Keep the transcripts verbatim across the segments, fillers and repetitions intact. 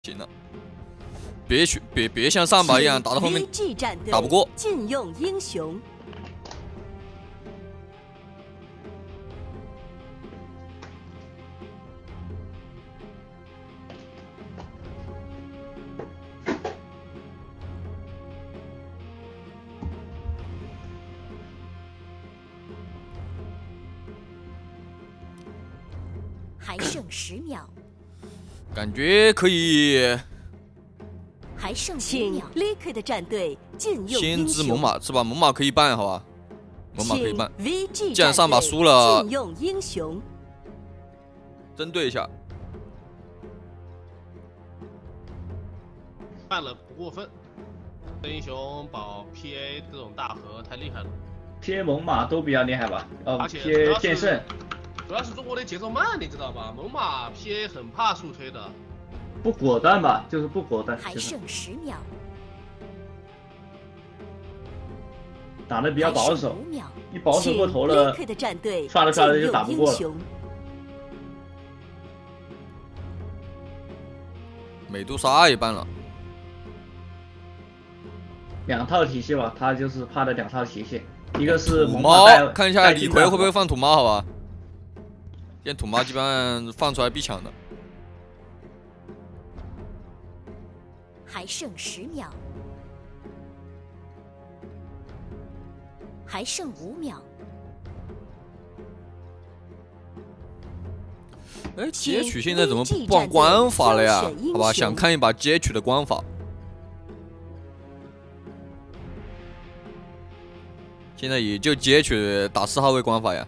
行了，别去，别别像上把一样打到后面打不过。 禁用英雄。 还剩十秒。 感觉可以， 还剩请 Liquid 战队禁用先知猛犸是吧？猛犸可以办，好吧？猛犸可以办。 V G 既然上把输了， 禁用英雄， 针对一下， 办了不过分。这英雄保 P A 这种大核太厉害了 ，P A 猛犸都比较厉害吧？哦 ，P A 剑圣。 主要是中国的节奏慢，你知道吧？猛犸 P A 很怕速推的， 不果断吧，就是不果断。 还剩十秒， 打的比较保守，一保守过头了，刷着刷着就打不过了。 美杜莎也办了， 两套体系吧，他就是怕的两套体系，一个是土猫，看一下李逵会不会放土猫，好吧？ 现在土猫基本上放出来必抢的， 还剩十秒，还剩五秒。 哎，截取现在怎么不放光法了呀？好吧，想看一把截取的光法。现在也就截取打四号位光法呀。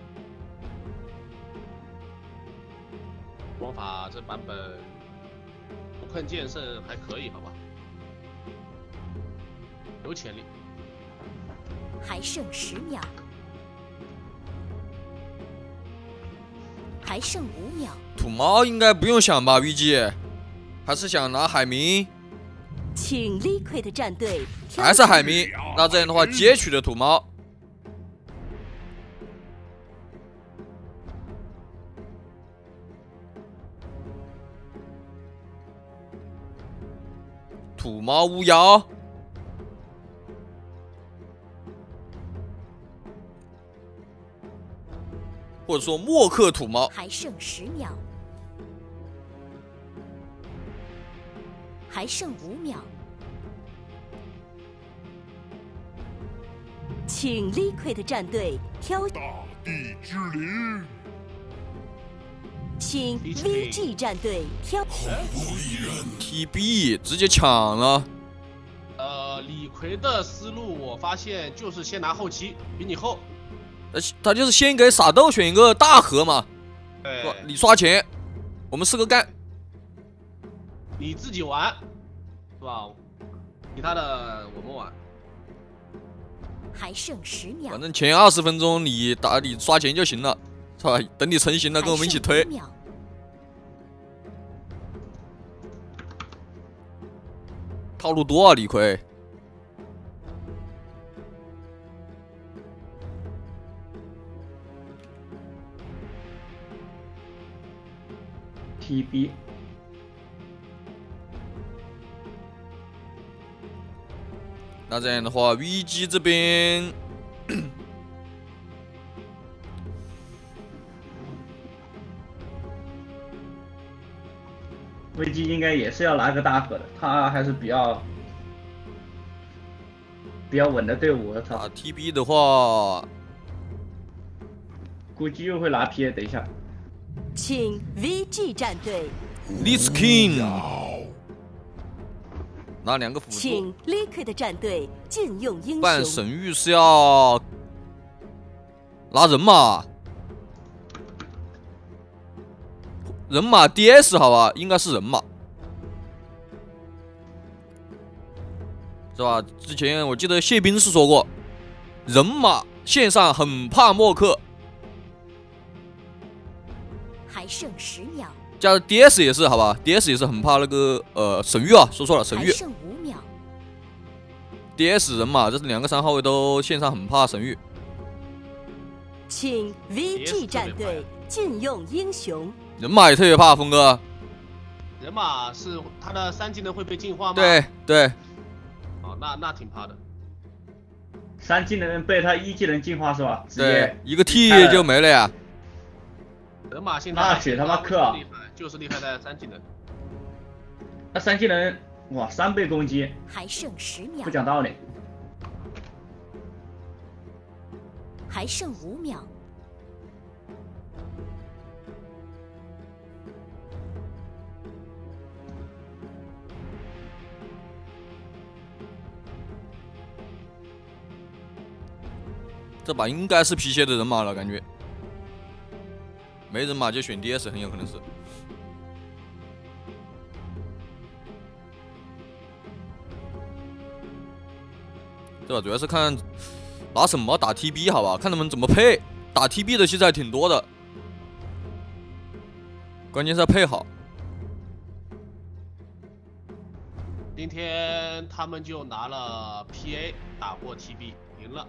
光法这版本不碰剑圣还可以，好吧，有潜力。 还剩十秒，还剩五秒。 土猫应该不用想吧 ，V G， 还是想拿海明？ 请 Liquid 战队还是海明？那这样的话，截取的土猫。 土猫巫妖，或者说默克土猫， 还剩十秒，还剩五秒， 请 Liquid 战队挑大地之灵， 请 V G 战队挑。 T B 直接抢了。 呃，李逵的思路我发现就是先拿后期，比你后。 他他就是先给傻豆选一个大核嘛， 对， 你刷钱，我们四个干， 你自己玩，是吧？其他的我们玩。 还剩十秒。 反正前二十分钟你打你刷钱就行了，是吧？等你成型了跟我们一起推。 套路多啊，李逵。 T B。 那这样的话 ，V G 这边 ，V G 应该也是要拿个大核的，他还是比较比较稳的队伍。他打 T B 的话， 估计又会拿 P A。等一下， 请 V G 战队 Lis King 拿两个辅助。 请 Liquid 战队禁用英雄。 办神域是要拿人马。 人马 D S 好吧，应该是人马，是吧？之前我记得谢斌是说过，人马线上很怕默克， 还剩十秒， 加上 D S 也是好吧 ，D S 也是很怕那个呃神域啊，说错了神域。 还剩五秒 D S 人马，这是两个三号位都线上很怕神域。 请 V G 战队禁用英雄。 人马也特别怕峰哥， 人马是他的三技能会被净化吗？ 对对。 哦，那那挺怕的。 三技能被他一技能净化是吧？ 对，一个 T 就没了呀。 人马现在那血他妈克啊！ 厉害，就是厉害在三技能。 那三技能哇，三倍攻击， 还剩十秒， 不讲道理。 还剩五秒。 这把应该是皮鞋的人马了，感觉没人马就选 D S， 很有可能是。对吧？主要是看拿什么打 T B 好吧，看他们怎么配。打 T B 的其实还挺多的，关键是要配好。 今天他们就拿了 P A 打过 T B， 赢了。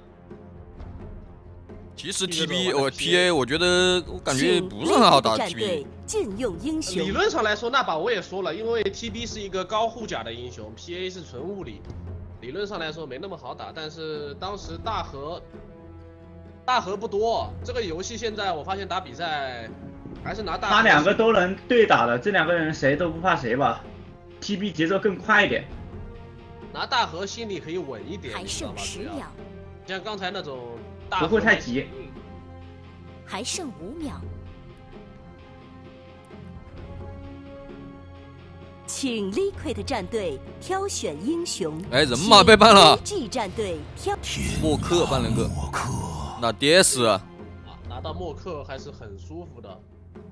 其实 T B 我 P A 我觉得我感觉不是很好打 T B。 禁用英雄。 理论上来说，那把我也说了，因为 T B 是一个高护甲的英雄 ，P A 是纯物理，理论上来说没那么好打。但是当时大河大河不多，这个游戏现在我发现打比赛还是拿大河。 他两个都能对打的，这两个人谁都不怕谁吧 ？T B 节奏更快一点。 拿大河心里可以稳一点， 还剩十秒。 像刚才那种。 不会太急， 还剩五秒， 请 Liquid 战队挑选英雄。 哎，人马被办了。 G 战队挑默克办了个，那 D S 啊， 拿到默克还是很舒服的。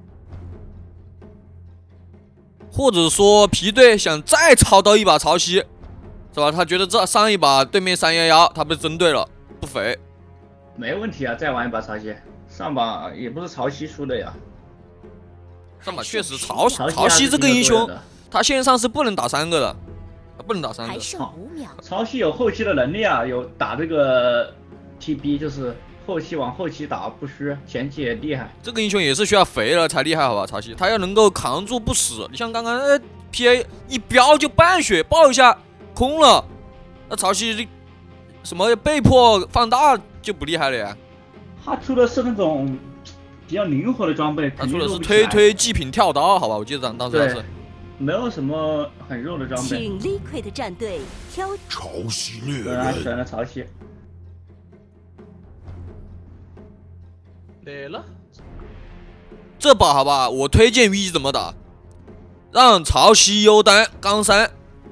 或者说皮队想再抄到一把潮汐，是吧？他觉得这上一把对面三幺幺他被针对了，不肥。 没问题啊，再玩一把潮汐，上把也不是潮汐输的呀。 上把确实潮潮汐这个英雄，他线上是不能打三个的，他不能打三个。 还剩五秒。 潮汐有后期的能力啊，有打这个 T B， 就是后期往后期打不虚，前期也厉害。 这个英雄也是需要肥了才厉害，好吧？潮汐他要能够扛住不死。你像刚刚呃 P A 一飙就半血爆一下空了，那潮汐什么被迫放大。就不厉害了呀！ 他出的是那种比较灵活的装备， 他出的是推推祭品跳刀，好吧？我记得当当时他是没有什么很肉的装备。 请 Liquid 战队挑潮汐猎人，对，选了潮汐。 来了， 这把好吧？我推荐 V 怎么打，让潮汐优单钢三，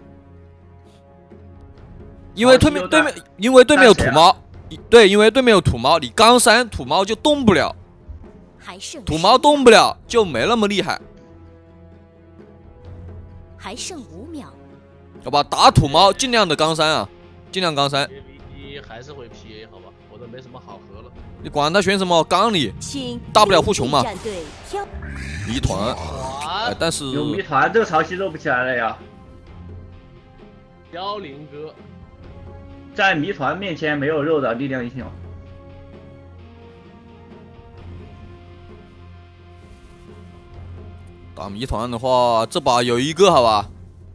因为对面对面因为对面有土猫。对，因为对面有土猫，你钢三土猫就动不了， 还剩土猫动不了就没那么厉害。 还剩五秒， 好吧，打土猫尽量的钢三啊，尽量钢三。 V 还是会 P A 好吧，我都没什么好喝了。 你管他选什么钢你，大不了护穷嘛。谜团，哎，但是有谜团，这个潮汐肉不起来了呀。 凋零哥。 在谜团面前没有肉的力量英雄。 打谜团的话，这把有一个好吧？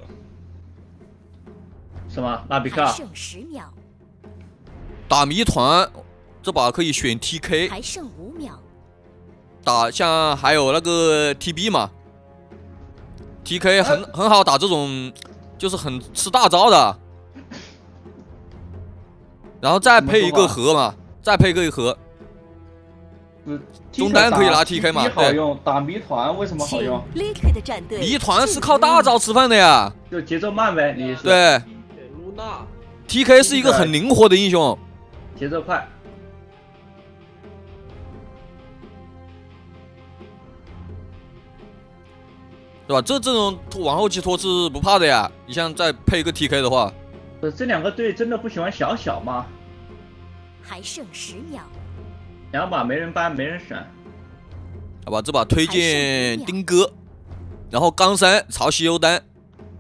什么？拉比克？ 还剩十秒。 打谜团，这把可以选 T K。 还剩五秒。 打像还有那个 T B 嘛 ，T K 很很好打这种，就是很吃大招的。然后再配一个盒嘛，再配一个盒，中单可以拿 T K 嘛？ 好用，打谜团为什么好用？ 谜团是靠大招吃饭的呀， 就节奏慢呗，你是对。T K 是一个很灵活的英雄， 节奏快。 对吧？这这种往后期拖是不怕的呀。你像再配一个 T K 的话。 这两个队真的不喜欢小小吗？ 还剩十秒， 两把没人搬，没人选。 好吧，这把推荐丁哥，然后钢三潮汐优单。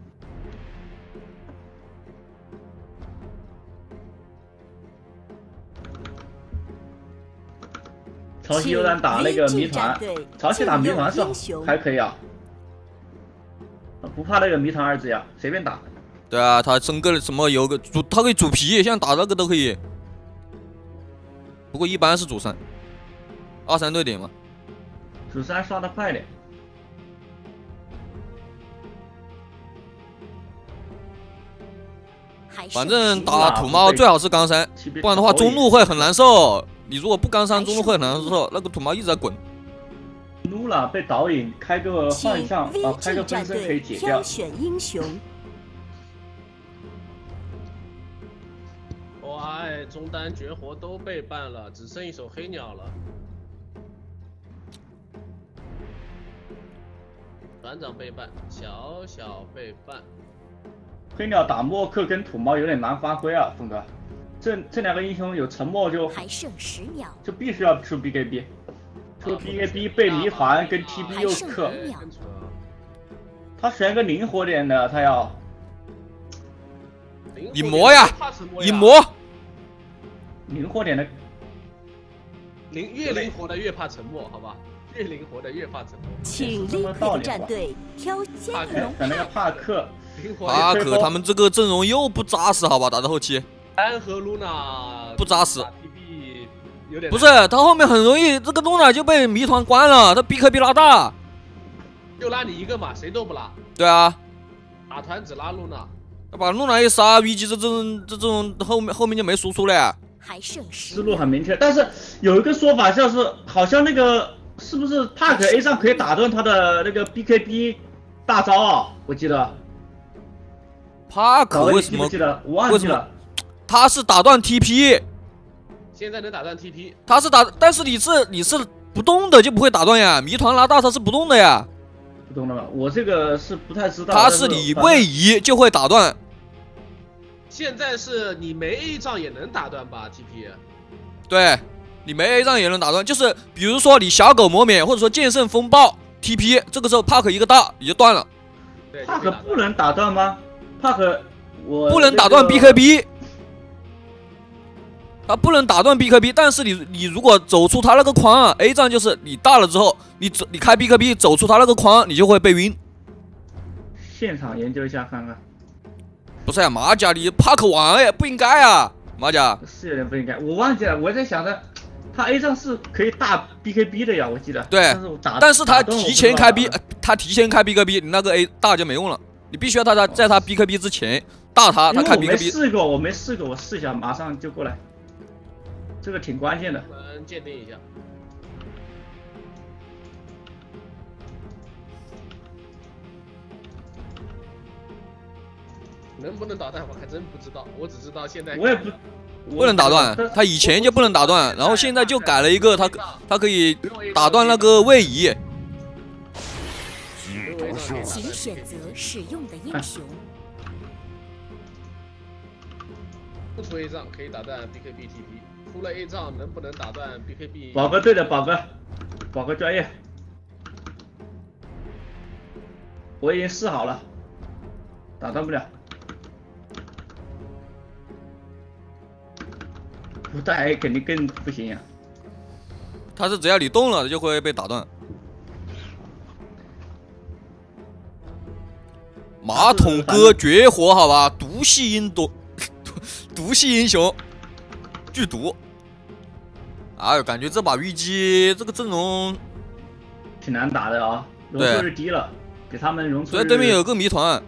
潮汐优单打那个谜团，潮汐打谜团是还可以啊。 不怕那个谜团二字呀，随便打。 对啊，他整个什么有个主，他可以主皮，像打那个都可以。不过一般是主三，二三对点嘛。 主三刷的快点。 反正打土猫最好是刚三，不然的话中路会很难受。你如果不刚三，中路会很难受，那个土猫一直在滚。 露娜被导引开个幻象啊，开个分身可以解掉。 挑选英雄。 哇，中单绝活都被办了，只剩一手黑鸟了。团长被办，小小被办。 黑鸟打默克跟土猫有点难发挥啊，峰哥。这这两个英雄有沉默就还剩十秒， 就必须要出 B K B， 出 B K B 被谜团跟 T B 又克。他选个灵活点的，他要。 你磨呀，你磨。 灵活点的， 灵越灵活的越怕沉默，好吧？越灵活的越怕沉默。 请立刻的战队挑剑龙。 选那个帕克。 帕克他们这个阵容又不扎实，好吧？打到后期， 丹和露娜不扎实。 有点不是，他后面很容易，这个露娜就被谜团关了，他 B K B 拉大， 就拉你一个嘛，谁都不拉。 对啊， 打团只拉露娜， 他把露娜一杀 ，V G 这种这种后面后面就没输出了。 还剩十。 思路很明确，但是有一个说法像是，好像那个是不是帕克 A 上可以打断他的那个 B K B 大招啊？我记得。 帕克为什么？ 我忘记了， 他是打断 T P， 现在能打断 T P， 他是打，但是你是你是不动的就不会打断呀，谜团拉大他是不动的呀， 不动的吗？我这个是不太知道。 他是你位移就会打断， 现在是你没 A 仗也能打断吧 T P？ 对，你没 A 仗也能打断，就是比如说你小狗磨免或者说剑圣风暴 T P， 这个时候帕克一个大你就断了。 帕克不能打断吗？帕克，我不能打断 B K B， 他不能打断 B K B， 但是你你如果走出他那个框啊 ，A 仗就是你大了之后，你走你开 B K B 走出他那个框，你就会被晕。 现场研究一下看看。 不是呀、啊，马甲你帕克王哎，不应该啊，马甲是有点不应该，我忘记了，我在想着他 A 仗是可以大 B K B 的呀，我记得。 对， 但是我打但是他提前开 B， 他提前开 B K B， 你那个 A 大就没用了。你必须要他他在他 B K B 之前大他，他开 B K B。 我没试过，我没试过，我试一下，马上就过来。这个挺关键的。 我们鉴定一下。能不能打断我还真不知道，我只知道现在我也不不能打断，他以前就不能打断，然后现在就改了一个，他他可以打断那个位移。 请选择使用的英雄。 不出 A 仗可以打断 B K B T P， 出了 A 仗能不能打断 B K B？ 宝哥对的，宝哥，宝哥专业。我已经试好了，打断不了。不带 A 肯定更不行呀、啊。 他是只要你动了就会被打断。马桶哥绝活好吧，毒系英毒，毒系英雄，剧毒。哎呦，感觉这把虞姬这个阵容挺难打的啊，容错率低了，给他们容错率。 所以对面有个谜团，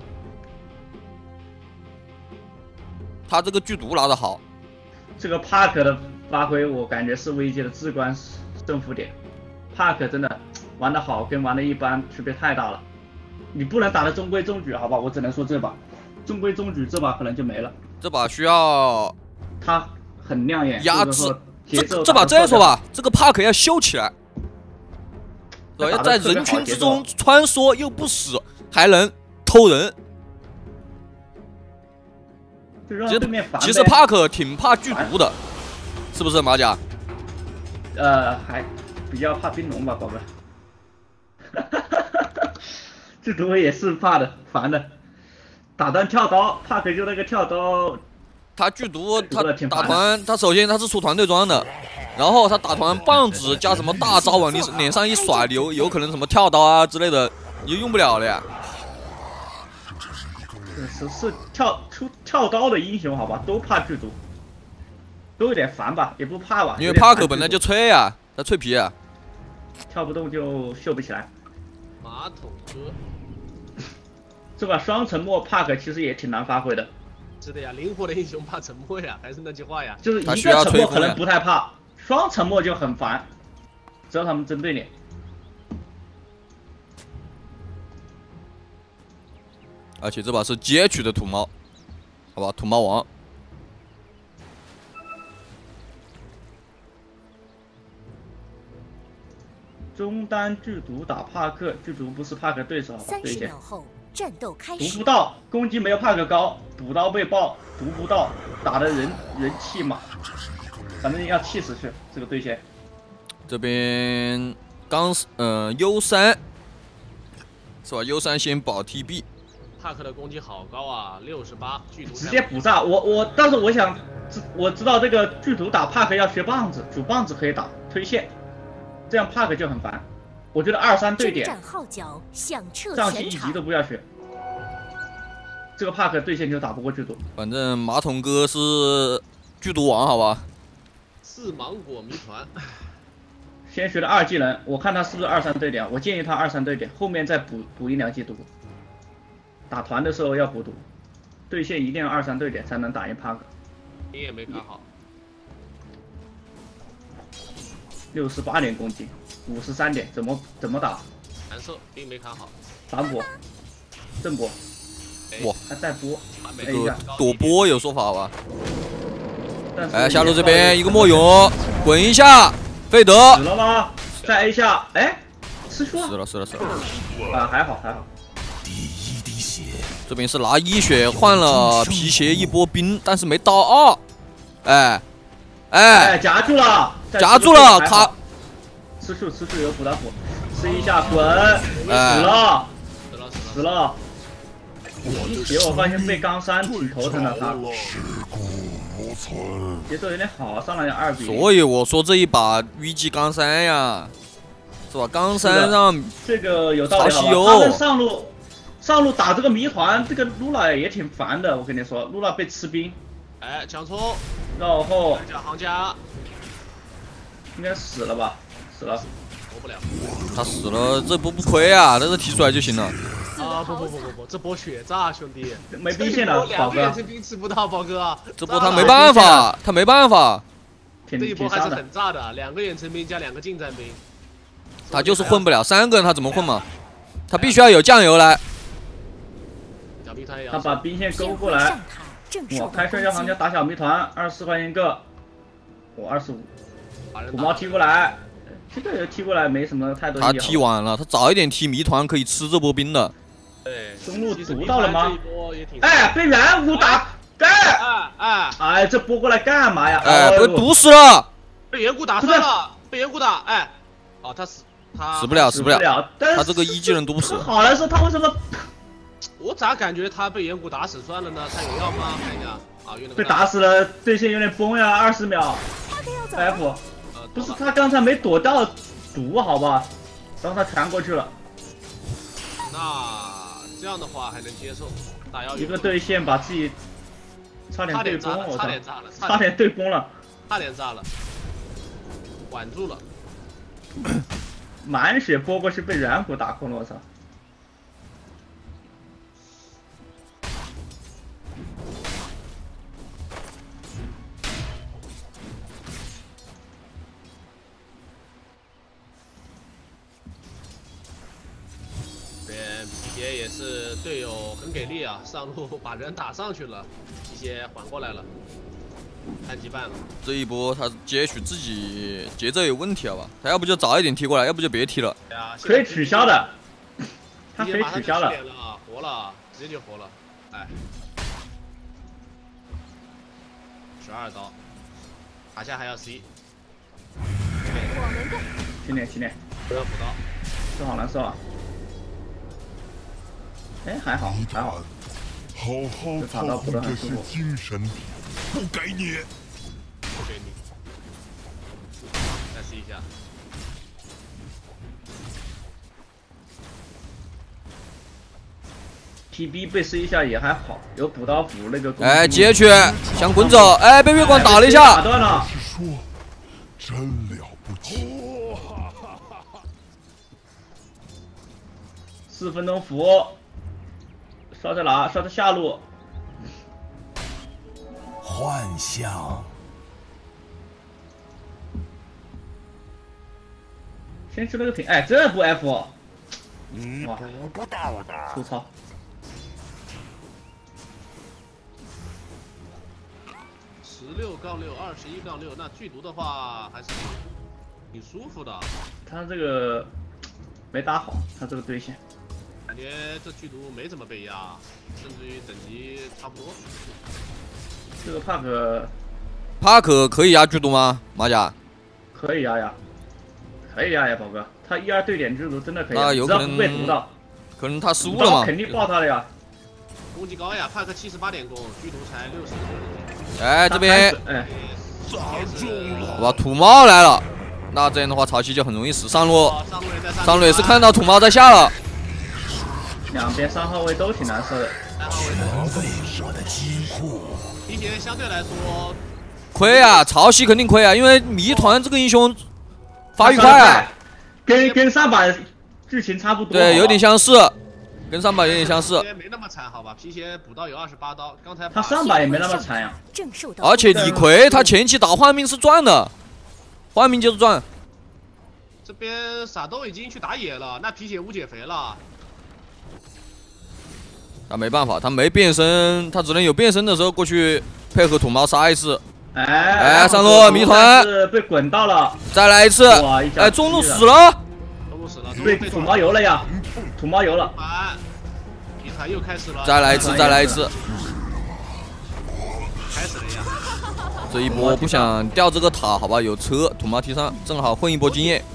他这个剧毒拿得好。 这个帕克的发挥，我感觉是危机的至关胜负点。帕克真的玩得好，跟玩的一般区别太大了。你不能打的中规中矩，好吧？我只能说这把中规中矩，这把可能就没了。 这把需要他很亮眼， 压制。这这把这样说吧，这个帕克要秀起来，对，要在人群之中穿梭又不死，还能偷人。 其实其实帕克挺怕剧毒的，是不是马甲？ 呃，还比较怕冰龙吧，宝贝。剧毒也是怕的，烦的。打断跳刀，帕克就那个跳刀。 他剧毒，他打团，他首先他是出团队装的，然后他打团棒子加什么大招往你脸上一甩，有有可能什么跳刀啊之类的，你就用不了了呀。 是是跳出跳刀的英雄，好吧，都怕剧毒，都有点烦吧，也不怕吧。 因为帕克本来就脆啊，他脆皮啊， 跳不动就秀不起来。 马桶哥， 这把双沉默帕克其实也挺难发挥的。 是的呀，灵活的英雄怕沉默呀，还是那句话呀， 就是一个沉默可能不太怕，双沉默就很烦，只要他们针对你。 而且这把是街区的土猫，好吧，土猫王。 中单剧毒打帕克，剧毒不是帕克对手，好吧？ 三十秒后，战斗开始。 毒不到，攻击没有帕克高，补刀被爆，毒不到，打的人人气嘛，反正要气死去这个对线。 这边刚嗯、呃、U 三是吧 ？U 三先保 T B。 帕克的攻击好高啊，六十八，剧毒直接补炸。我我，但是我想，我知道这个剧毒打帕克要学棒子，主棒子可以打推线，这样帕克就很烦。我觉得二三对点， 征战号角响彻上去一全场级都不要学，这个帕克对线就打不过剧毒。 反正马桶哥是剧毒王，好吧？ 四芒果谜团。 先学的二技能，我看他是不是二三对点，我建议他二三对点，后面再补补一两记毒。打团的时候要补毒，对线一定要二三对点才能打赢帕克。 你也没看好。 六十八点攻击，五十三点，怎么怎么打？ 难受，并没看好。 反补，正补， 哇， 还带波， 这这个躲波有说法吧？哎，下路这这边一个莫勇，滚一下，费德死了吗？再 A 下，哎，吃出了， 死了死了死了。 啊，还好还好。 这边是拿一血换了皮鞋一波冰，但是没到二，哎哎哎，夹住了， 夹住了，卡， 吃树吃树有补刀补，吃一下滚，死哎了死了死了。结果我发现被钢山挺头疼的他，节奏有点好，上来二比。 所以我说这一把虞姬钢山呀，是吧？钢山让这个有道理， 潮汐油他们上路。上路打这个谜团，这个露娜也挺烦的。我跟你说，露娜被吃冰， 哎，抢冲， 然后讲行家， 应该死了吧？死了， 活不了。 他死了，这波不亏啊，但是提出来就行了。 啊不不不不不，这波血炸，兄弟， 没兵线了，宝哥。 两个远程兵吃不到，宝哥。 这波他没办法，他没办法。 挺这一波还是挺伤的。 很炸的，两个远程兵加两个近战兵。 他就是混不了，三个人他怎么混嘛？他必须要有酱油来。 他把兵线勾过来，我开摔跤行家打小谜团，二十四块钱一个，我二十五，土猫踢过来，这个踢过来没什么太多意义。 他踢完了，他早一点踢谜团可以吃这波兵的。 对， 中路读到了吗？ 哎， 哎，被蓝武打，干！ 哎哎哎，这拨过来干嘛呀？ 哎，被毒死了， 被远古打伤了，被远古打，哎，哦，他死，他死不了，死不了， 他他这个一技能毒不死。 好的是他为什么？ 我咋感觉他被远古打死算了呢？他有药吗？看一下啊，用被打死了，对线有点崩呀，二十秒 ，F， 呃， 不是他刚才没躲到毒，好吧，然后他传过去了。 那这样的话还能接受，打药一个对线把自己差点对崩，我操， 差点炸了， 差点对崩了， 差点炸了，管住了， 满血拨过去被远古打空了，我操。 皮鞋也是队友很给力啊，上路把人打上去了，皮鞋缓过来了，看羁绊了。 这一波他接取自己节奏有问题好吧？他要不就早一点踢过来，要不就别踢了。 对啊， 可以取消的，他可以取消了。 了，活了，直接就活了，哎，十二刀，塔下还要 C。 轻点轻点， 不要补刀， 这好难受啊。哎，还好还好， 好好操控的是精神体，不给你， 不给你，再试一下。 T B 被吃一下也还好，有补刀斧那个攻击。 哎，接去想滚走，哎，被月光打了一下， 打断了。 是说，真了不起。 四分钟符，刷在哪？刷在下路。 幻象。 先吃那个瓶，哎，这不 F。 你哇得不到的。 粗糙。 十六杠六，二十一杠六，那剧毒的话还是挺舒服的。 他这个没打好，他这个对线。 感觉这剧毒没怎么被压，甚至于等级差不多。 这个帕克， 帕克可以压剧毒吗？马甲可以压呀，可以压呀，宝哥，他一二对点剧毒真的可以压， 那有可能只要不被毒到， 可能他失误了嘛？ 肯定爆他的呀。 攻击高呀，帕克七十八点攻，剧毒才六十多。 哎，这边哎， 砸中了。 哇，土猫来了，那这样的话，曹曦就很容易死上路。上路也是看到土猫在下了。 两边三号位都挺难受的。 全为我的金库。 提前相对来说， 亏啊，曹曦肯定亏啊，因为谜团这个英雄发育快啊， 跟跟上把剧情差不多。 对，有点相似，跟上把有点相似。 没那么惨，好吧？皮鞋补刀有二十八刀，刚才他上把也没那么惨呀。 而且李逵他前期打幻命是赚的，幻命就是赚。 这边傻豆已经去打野了，那皮鞋无解肥了。 他没办法，他没变身，他只能有变身的时候过去配合土猫杀一次。 哎哎，上路谜团是被滚到了， 再来一次。哎，中路死了， 中路死了， 对，土猫油了呀，土猫油了。 谜团又开始了， 再来一次，再来一次。 开始了呀！ 这一波不想掉这个塔，好吧？有车，土猫提上，正好混一波经验。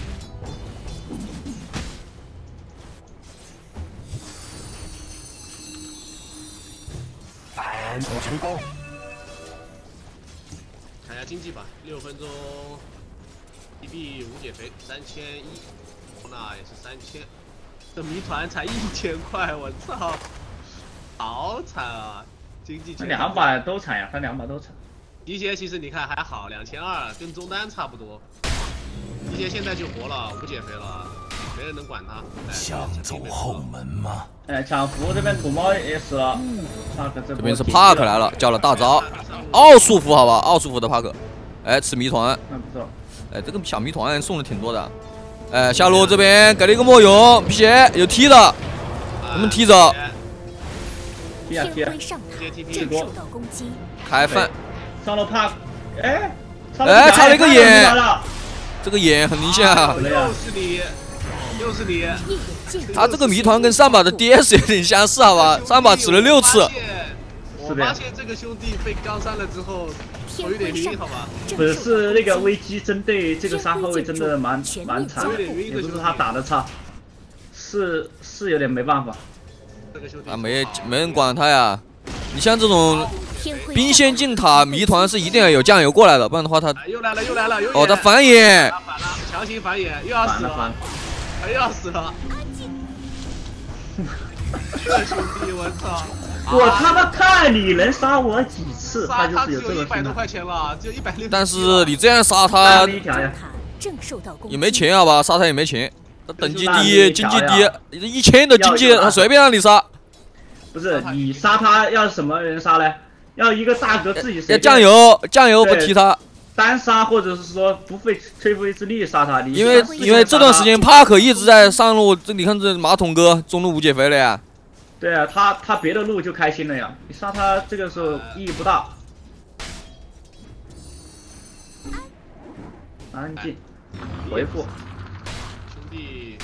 成功。 看一下经济吧，六分钟 ，T B 无解肥三千一，那也是三千，这谜团才一千块，我操，好惨啊！经济他两把都惨呀，他两把都惨。 迪杰其实你看还好，两千二，跟中单差不多。迪杰现在就活了，无解肥了。 没人能管他。 想走后门吗？ 哎，抢符这边土猫也死了。帕克这这边是帕克来了，叫了大招，奥数符好吧，奥数符的帕克。哎，吃谜团。 那不错。 哎，这个小谜团送的挺多的。哎，下路这边给了一个莫勇，皮鞋有踢的，我们踢着。 踢啊踢啊！ 正受到攻击。 开饭。 上路帕，哎， 哎，差了一个眼。这个眼很明显啊。 又是你。 又是你， 他这个谜团跟上把的 D S 有点相似，好吧？上把吃了六次。 我发现这个兄弟被刚删了之后，我有点晕，好吧？ 不是，是那个危机针对这个三号位真的蛮蛮惨，也不是他打的差，是是有点没办法。 啊，没没人管他呀。你像这种兵线进塔谜团是一定要有酱油过来的，不然的话他又来了又来了， 哦，他反眼， 强行反眼，又要死了。 还要死了！这兄弟，我操！ 我他妈看你能杀我几次，他就是有这个一百多块钱了，只有一百六。 但是你这样杀他，也没钱好吧？杀他也没钱，他等级低，经济低，一千的经济他随便让你杀。 不是你杀他要什么人杀呢？要一个大哥自己要酱油，酱油不踢他。 单杀或者是说不费吹灰之力杀他， 因为因为这段时间帕克一直在上路，这你看这马桶哥中路无解肥了呀。 对啊，他他别的路就开心了呀，你杀他这个时候意义不大。安静，回复。 兄弟，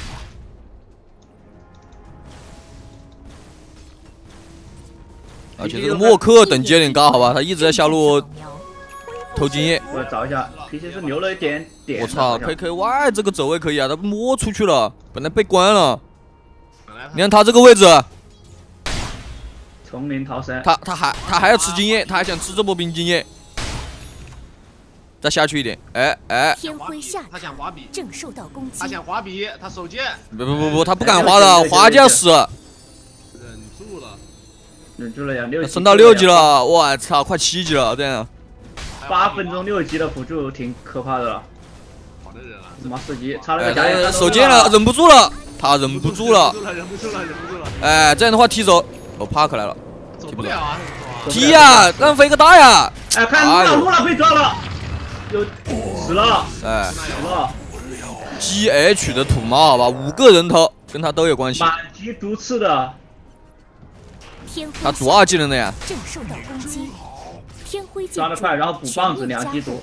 而且这个默克等级有点高，好吧？他一直在下路。 偷经验， 我找一下，皮鞋是留了一点点。 我操 ，K K Y 这个走位可以啊，他摸出去了，本来被关了。你看他这个位置， 丛林逃生， 他他还他还要吃经验，他还想吃这波兵经验。再下去一点，哎哎。 天辉下他想滑笔， 正受到攻击。 他想滑笔，他手贱。 不不不不，他不敢滑的，滑就要死。 忍住忍住了呀，六级升到六级了，我操，快七级了，这样。 八分钟六级的辅助挺可怕的了。 好的人啊！ 他妈四级，差了个哎， 假眼。 手贱了，忍不住了，他忍不住了， 忍不住了，忍不住了。 哎，这样的话踢走，哦，帕克来了， 走不了啊！ 踢呀，浪费个大呀！ 哎，看露娜，露娜被抓了，有死了， 哎， 死了。 G H 的土猫，好吧，五个人头跟他都有关系。 满级毒刺的。 他主二技能的呀。 正受到攻击。天辉抓得快，然后补棒子两击毒。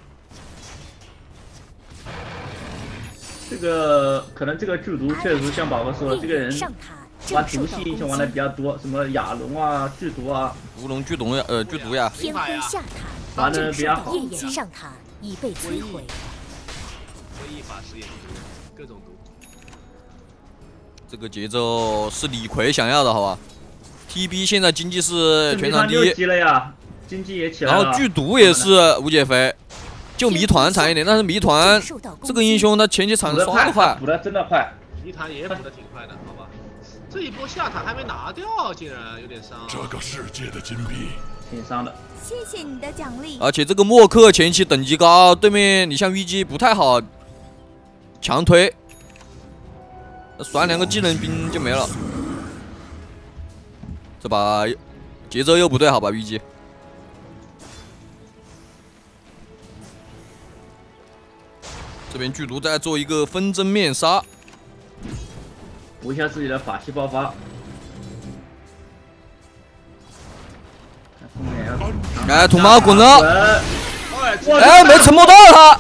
这个可能这个剧毒确实像宝哥说的，这个人玩毒系英雄玩的比较多，什么亚龙啊、剧毒啊、 乌龙剧毒呀，呃，剧毒呀。 天辉下塔， 玩的比较好。 夜眼上塔已被摧毁。 威翼法师也是各种毒。 这个节奏是李逵想要的，好吧 ？T B 现在经济是全场第一， 级了呀，经济也起来了。然后剧毒也是无解飞，就谜团惨一点，但是谜团这个英雄他前期场刷的快， 补的真的快， 谜团也补的挺快的，好吧？这一波下塔还没拿掉，竟然有点伤。 这个世界的金币挺伤的。 谢谢你的奖励。 而且这个默克前期等级高，对面你像虞姬不太好强推，甩两个技能兵就没了。这把节奏又不对，好吧，虞姬。这边剧毒在做一个风筝面纱， 补一下自己的法器爆发。 哎，土猫滚了！哎，没沉默到他。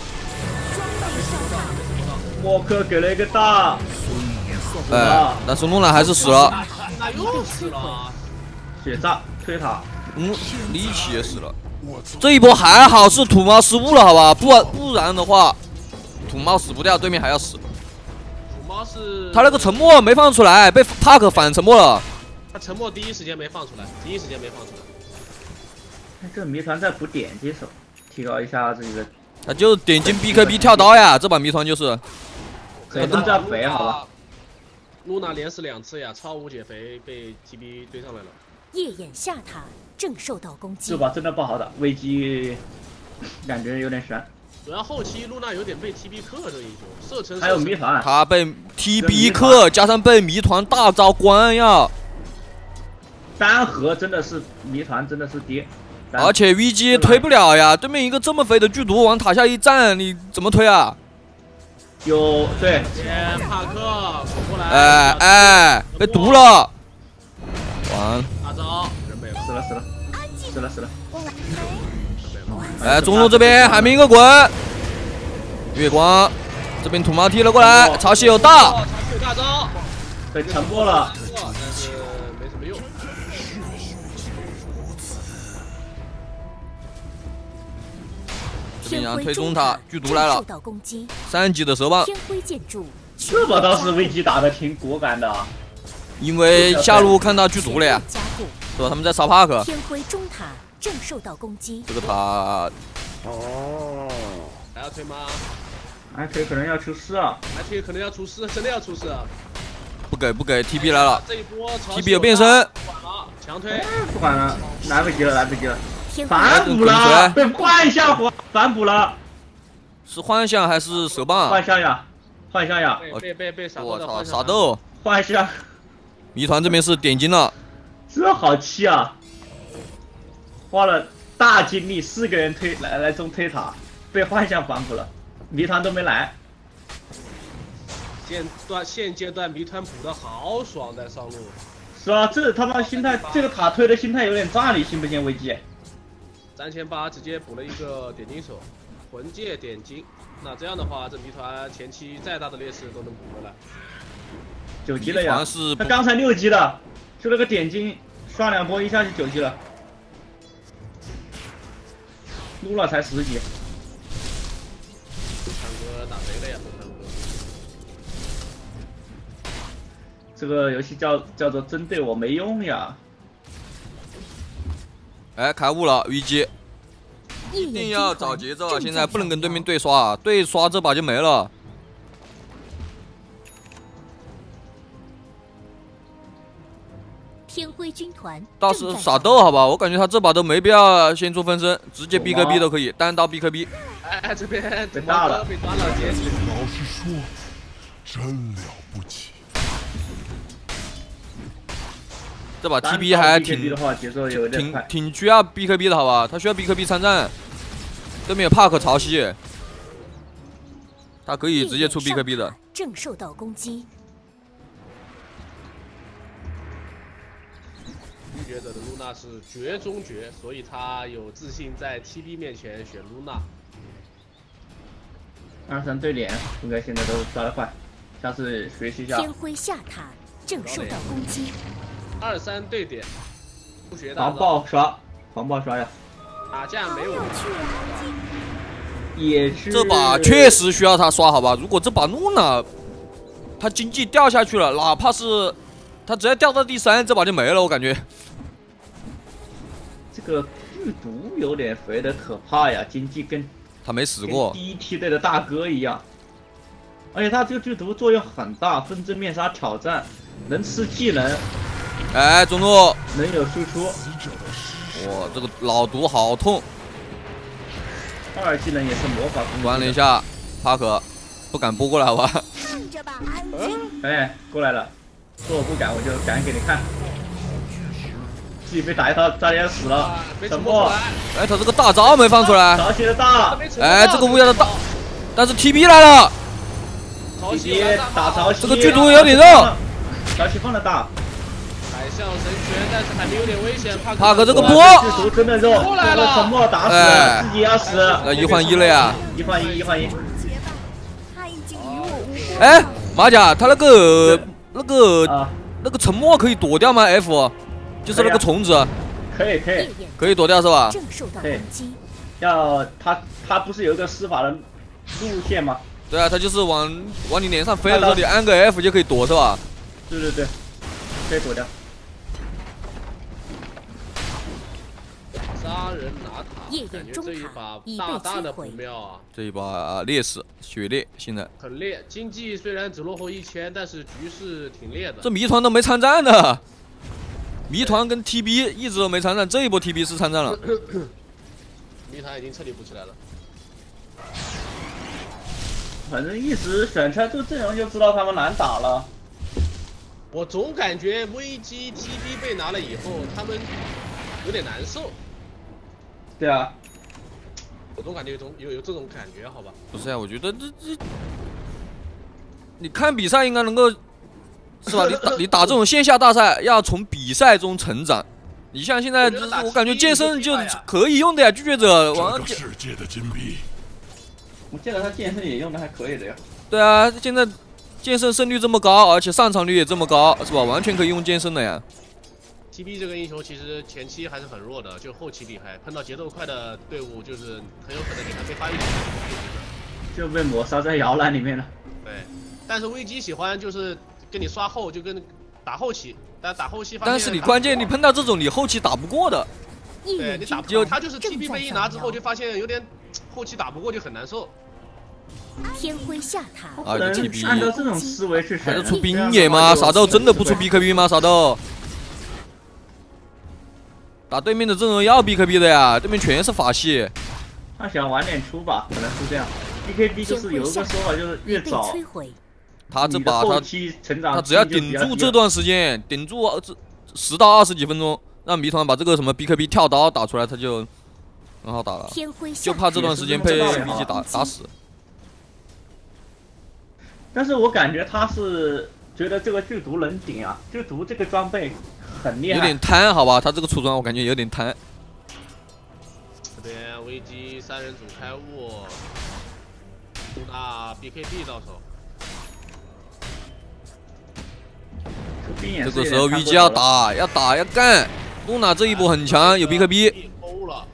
默克给了一个大。 哎，但是露娜还是死了。 那又死了。 血炸推塔。 嗯，利奇也死了。这一波还好是土猫失误了，好吧？不不然的话，土猫死不掉，对面还要死。 土猫是。 他那个沉默没放出来，被帕克反沉默了。 他沉默第一时间没放出来，第一时间没放出来。 这谜团在补点击手，提高一下自己的。 他就点金 B K B 跳刀呀，这把谜团就是。 可都在肥好吧？ 露娜连死两次呀，超无解肥被 T B 追上来了。 夜眼下塔正受到攻击。 这把真的不好打，危机感觉有点悬。 主要后期露娜有点被 T B 克这个英雄，射程还有谜团， 他被 T B 克，加上被谜团大招关呀。 单核真的是谜团，真的是跌。 而且 V G 推不了呀，对面一个这么肥的剧毒往塔下一站，你怎么推啊？ 有对， 帕克跑过来， 哎哎，被毒了，完， 大招人没了， 死了死了，死了死了。 哎，中路这边海明一个滚，月光这边土猫踢了过来，潮汐有大， 潮汐有大招， 被沉默了， 但是没什么用。 这边想推中塔，剧毒来了，三级的蛇棒。 天辉建筑， 这把倒是危机打的挺果敢的， 因为下路看到剧毒了呀，是吧？他们在杀帕克。 天辉中塔正受到攻击。 这个塔， 哦，还要推吗？ 还推可能要出事啊， 还推可能要出事，真的要出事啊！ 不给不给 T B 来了， 这一波 T B 有变身， 强推， 不管了，来不及了，来不及了。反补了，被幻象反补了， 是幻象还是蛇棒？ 幻象呀，幻象呀！ 被被被傻豆， 我操，傻豆！ 幻象， 谜团这边是点金了， 这好气啊！花了大精力，四个人推来来中推塔，被幻象反补了，谜团都没来。 现段现阶段谜团补的好爽，在上路。 是啊，这他妈心态，这个塔推的心态有点炸，你信不信？危机。 三千八直接补了一个点金手，魂戒点金，那这样的话，这谜团前期再大的劣势都能补回来。 九级了呀！他刚才六级的，就那个点金刷两波，一下就九级了。撸了才十级。 唱歌打谁了呀？唱歌。 这个游戏叫叫做针对我没用呀。 哎，开悟了 ，V G， 一定要找节奏啊！现在不能跟对面对刷啊，对刷这把就没了。 天辉军团团倒是傻豆好吧，我感觉他这把都没必要先做分身，直接 B K B 都可以，单刀 B K B。 哎，这边被大了， 被抓了结局。 老实说，真了不起。 这把 T B 还挺挺挺需要 B K B 的好吧？他需要 B K B 参战，对面有帕克潮汐，他可以直接出 B K B 的。 正受到攻击。 拒绝者的露娜是绝中绝，所以他有自信在 T B 面前选露娜。 二三对脸，应该现在都抓得快，下次学习一下。 天辉下塔正受到攻击。 二三对点，不学狂暴刷，狂暴刷呀！ 打架没有。 也是。 这把确实需要他刷好吧？如果这把露娜，他经济掉下去了，哪怕是他直接掉到第三，这把就没了，我感觉。 这个剧毒有点肥的可怕呀，经济跟他没死过， 第一梯队的大哥一样，而且他这个剧毒作用很大，分针面纱挑战能吃技能， 哎，中路能有输出， 哇，这个老毒好痛。 二技能也是魔法攻击。 关了一下，帕克不敢拨过来好吧？ 看着吧，安君。 哎，过来了，说我不敢，我就敢给你看。自己被打一刀，差点死了，沉默。 哎，他这个大招没放出来。 潮汐的大， 哎，这个乌鸦的大，但是 T B 来了。 T B 打潮汐， 这个剧毒有点肉。 潮汐放的大。 海象神拳，但是海绵有点危险。帕克帕克这个波， 剧毒真的肉， 过来了， 沉默打死， 哎、 自己要死。 那一换一了呀！ 一换一，一换一。 他已经与我无关。 哎，马甲，他那个那个、 啊、 那个沉默可以躲掉吗 ？F， 就是那个虫子。 可以可以可以躲掉是吧？ 对，要他他不是有一个施法的路线吗？ 对啊，他就是往往你脸上飞的时候，你按个 F 就可以躲是吧？ 对对对，可以躲掉。 杀人拿塔，感觉这一把大大的不妙啊！ 这一把劣势，血劣，现在很劣。经济虽然只落后一千，但是局势挺劣的。 这谜团都没参战的。谜团跟 T B 一直都没参战，这一波 T B 是参战了。 谜团已经彻底补起来了。 反正一直选出来这个阵容就知道他们难打了。 我总感觉危机 T B 被拿了以后，他们有点难受。 对啊， 我总感觉有种有有这种感觉，好吧？ 不是呀、啊，我觉得这这，你看比赛应该能够。是吧？你打你打这种线下大赛，要从比赛中成长。你像现在，就是我感觉健身就可以用的呀，拒绝者往这个世界的金币。 我记得他健身也用的还可以的呀。 对啊，现在健身胜率这么高，而且上场率也这么高，是吧？完全可以用健身的呀。 T B 这个英雄其实前期还是很弱的，就后期厉害，碰到节奏快的队伍，就是很有可能给他被发育。 就被抹杀在摇篮里面了。 对，但是危机喜欢就是。跟你刷后就跟打后期，但打后期， 但是你关键你碰到这种你后期打不过的， 对你打不过，他就是 T B 被一拿之后就发现有点后期打不过就很难受。 天辉下塔， 啊 ，T B 按照这种思维去选， 还是出冰野吗？傻豆真的不出 B K B 吗？傻豆，打对面的阵容要 B K B 的呀，对面全是法系。 他想晚点出吧，可能是这样。B K B 就是有一个说法，就是越早。 他这把他他只要顶住这段时间，顶住这十到二十几分钟，让谜团把这个什么 B K B 跳刀打出来，他就很好打了。就怕这段时间被 B G 打打死。 但是我感觉他是觉得这个剧毒能顶啊，剧毒这个装备很厉害。 有点贪，好吧？他这个出装我感觉有点贪。 这边危机三人组开悟，那 B K B 到手。 这个时候 V G 要打，要打，要干。露娜这一波很强，有 B K B。 欧了。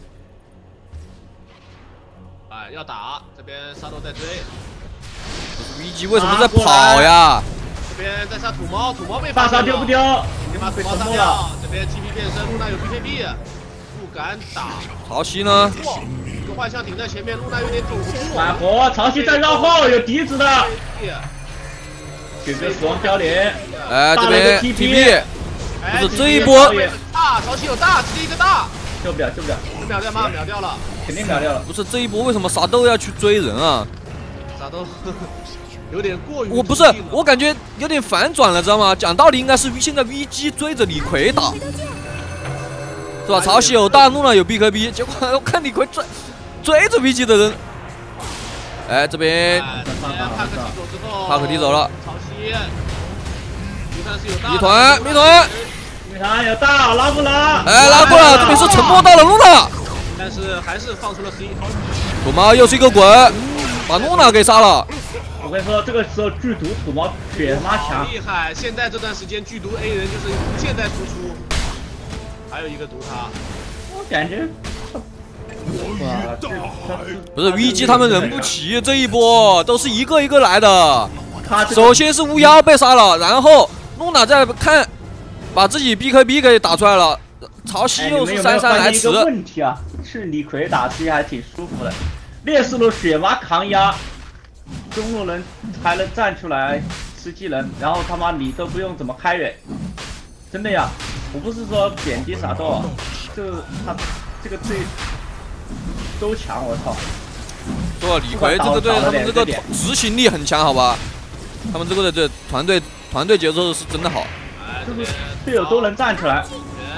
哎，要打，这边沙豆在追。 V G 为什么在跑呀？ 这边在杀土猫，土猫被大杀丢不丢？ 你把土猫杀掉。这边 T B 变身，露娜有 B K B， 不敢打。 潮汐呢？ 一个幻象顶在前面，露娜有点顶不住。 满活，潮汐在绕后，有笛子的。选择死亡飘零， 哎，这边 T B， 哎， 不是这一波大潮汐有大，直接一个大， 救不了，救不了， 秒掉吗？秒掉了， 肯定秒掉了。 不是这一波为什么沙豆要去追人啊？ 沙豆有点过于。 我不是，我感觉有点反转了，知道吗？讲道理应该是现在 V G 追着李逵打，是吧？潮汐有大，怒了有 B K B， 结果我看李逵追追着 V G 的人，哎，这边帕克踢走之后， 帕克踢走了， 潮汐，谜团是有大， 谜团谜团。 谜团有大，拉不拉？ 哎，拉过了，这边是沉默到了露娜， 但是还是放出了 C。 土猫又是一个滚，把露娜给杀了。 我跟你说，这个时候剧毒土猫血他妈强， 厉害！现在这段时间剧毒 A 人就是无限在输出，还有一个毒他， 我感觉。哇，这不是 V G 他们人不齐，这一波都是一个一个来的。首先是巫妖被杀了，然后露娜再看。把自己 B K B 给打出来了，潮汐又是姗姗来迟。 一个问题啊，是李逵打其实还挺舒服的，劣势路血妈扛压，中路人还能站出来吃技能，然后他妈你都不用怎么开远，真的呀，我不是说贬低傻豆啊，就他这个队都强，我操！ 说李逵这个队他们这个执行力很强，好吧？他们这个队团队团队节奏是真的好。 就是队友都能站出来。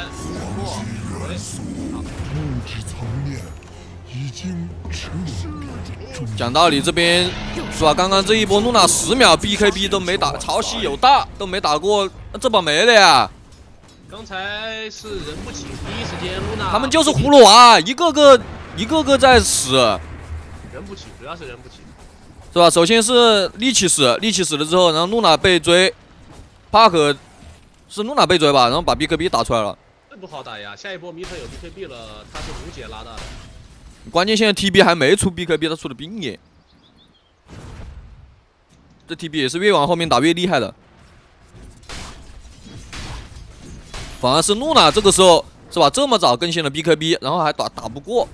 讲道理，这边是吧？刚刚这一波露娜十秒 B K B 都没打，潮汐有大都没打过，那这把没了呀。 刚才是人不起，第一时间露娜。 他们就是葫芦娃，一个个一个个在死。 人不起，主要是人不起， 是吧？首先是利奇死，利奇死了之后，然后露娜被追，帕克。是露娜被追吧，然后把 B K B 打出来了。 这不好打呀！下一波谜团有 B K B 了，他是无解拉大的。 关键现在 T B 还没出 B K B， 他出的冰野。这 T B 也是越往后面打越厉害的。反而是露娜这个时候是吧？这么早更新了 B K B， 然后还打打不过。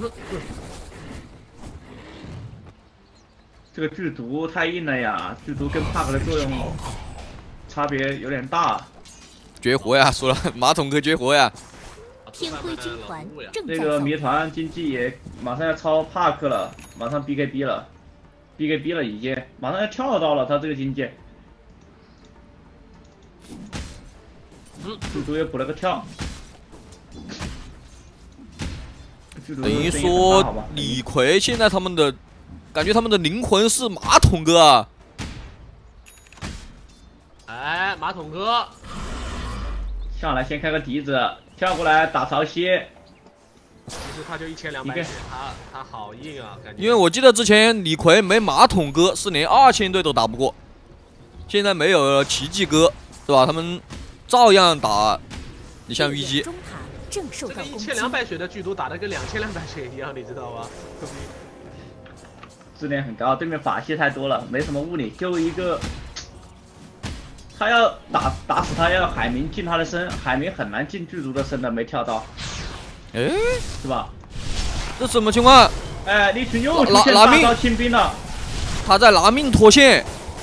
这个剧毒太硬了呀！剧毒跟帕克的作用差别有点大。 绝活呀，说了马桶哥绝活呀！ 天辉军团正在那个谜团经济也马上要超帕克了，马上 B K B 了 ，B K B 了已经，马上要跳到了他这个经济。剧毒也补了个跳。 等于说李逵现在他们的感觉他们的灵魂是马桶哥啊。 哎，马桶哥。 上来先开个笛子，跳过来打潮汐。 其实他就一千两百血，他他好硬啊，感觉。 因为我记得之前李逵没马桶哥是连二千队都打不过，现在没有了奇迹哥，是吧？他们照样打。你像 V G， 正受到攻击。 一千两百血的剧毒打得跟两千两百血一样，你知道吗？ 质量很高，对面法系太多了，没什么物理，就一个。他要打打死他，要海明进他的身，海明很难进剧毒的身的，没跳到， 哎， 是吧？ 这什么情况？ 哎，利群又出现大招清兵了， 他在拿命拖线，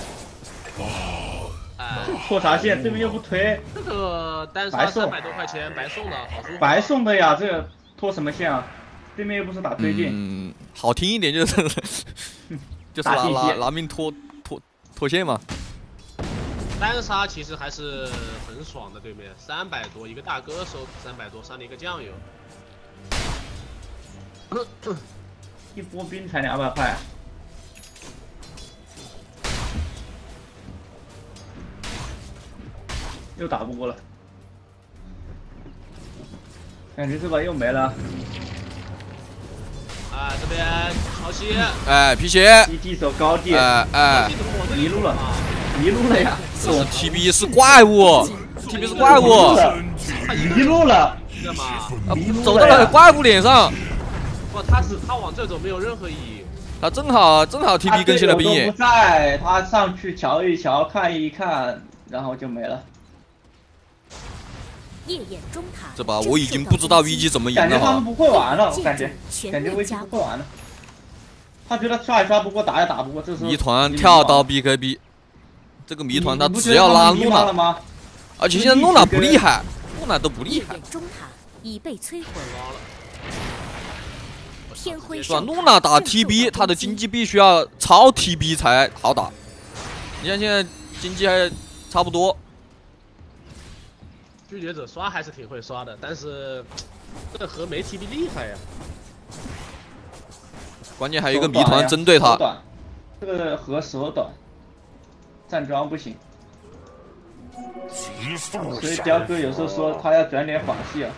拖啥线？对面又不推， 这个单杀三百多块钱白送的，好舒服。 白送的呀，这个拖什么线啊？对面又不是打推进， 嗯，好听一点就是就是拿拿拿命拖拖拖线嘛。 单杀其实还是很爽的，对面三百多一个大哥收三百多，上了一个酱油， 一波兵才两百块，又打不过了，感觉这把又没了。 啊，这边潮汐， 哎，皮鞋， 一记手高地， 哎哎， 迷路了。迷路了呀！ 这是 T B 是怪物 ，T B 是怪物， 迷路了， 干嘛？ 啊，走到了怪物脸上。 不，他是他往这走没有任何意义。 他正好正好 T B 更新了冰眼。 不在，他上去瞧一瞧，看一看，然后就没了。 夜眼中塔， 这把我已经不知道 V G 怎么赢了哈。 感觉他们不会玩了，我感觉感觉 V G 不会玩了。他觉得刷也刷不过，打也打不过，这时候谜团跳到 B K B。这个谜团他只要拉露娜， 而且现在露娜不厉害，露娜都不厉害。 中塔已被摧毁。天辉是吧？露娜打 T B， 她的经济必须要超 T B 才好打。你看现在经济还差不多。 拒绝者刷还是挺会刷的，但是这和没 T B 厉害呀。 关键还有一个谜团针对他。 这个和手短，站桩不行。所以雕哥有时候说他要转点法系啊。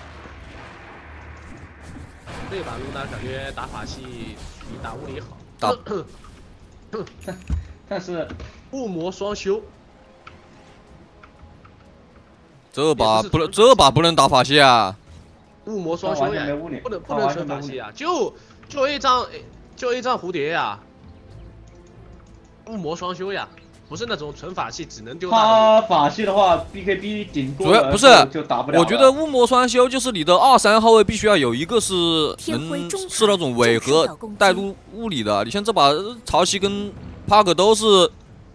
这把露娜感觉打法系比打物理好。 打， 但但是雾魔双修， 这把不能，这把不能打法系啊！ 雾魔双修呀，不能不能纯法系啊！就就一张就一张蝴蝶呀，雾魔双修呀。不是那种纯法系，只能丢。 他法系的话 ，B K B 顶过主要不是就打不了。 我觉得雾魔双修就是你的二三号位必须要有一个是能是那种伪和带入物理的。你像这把潮汐跟帕克都是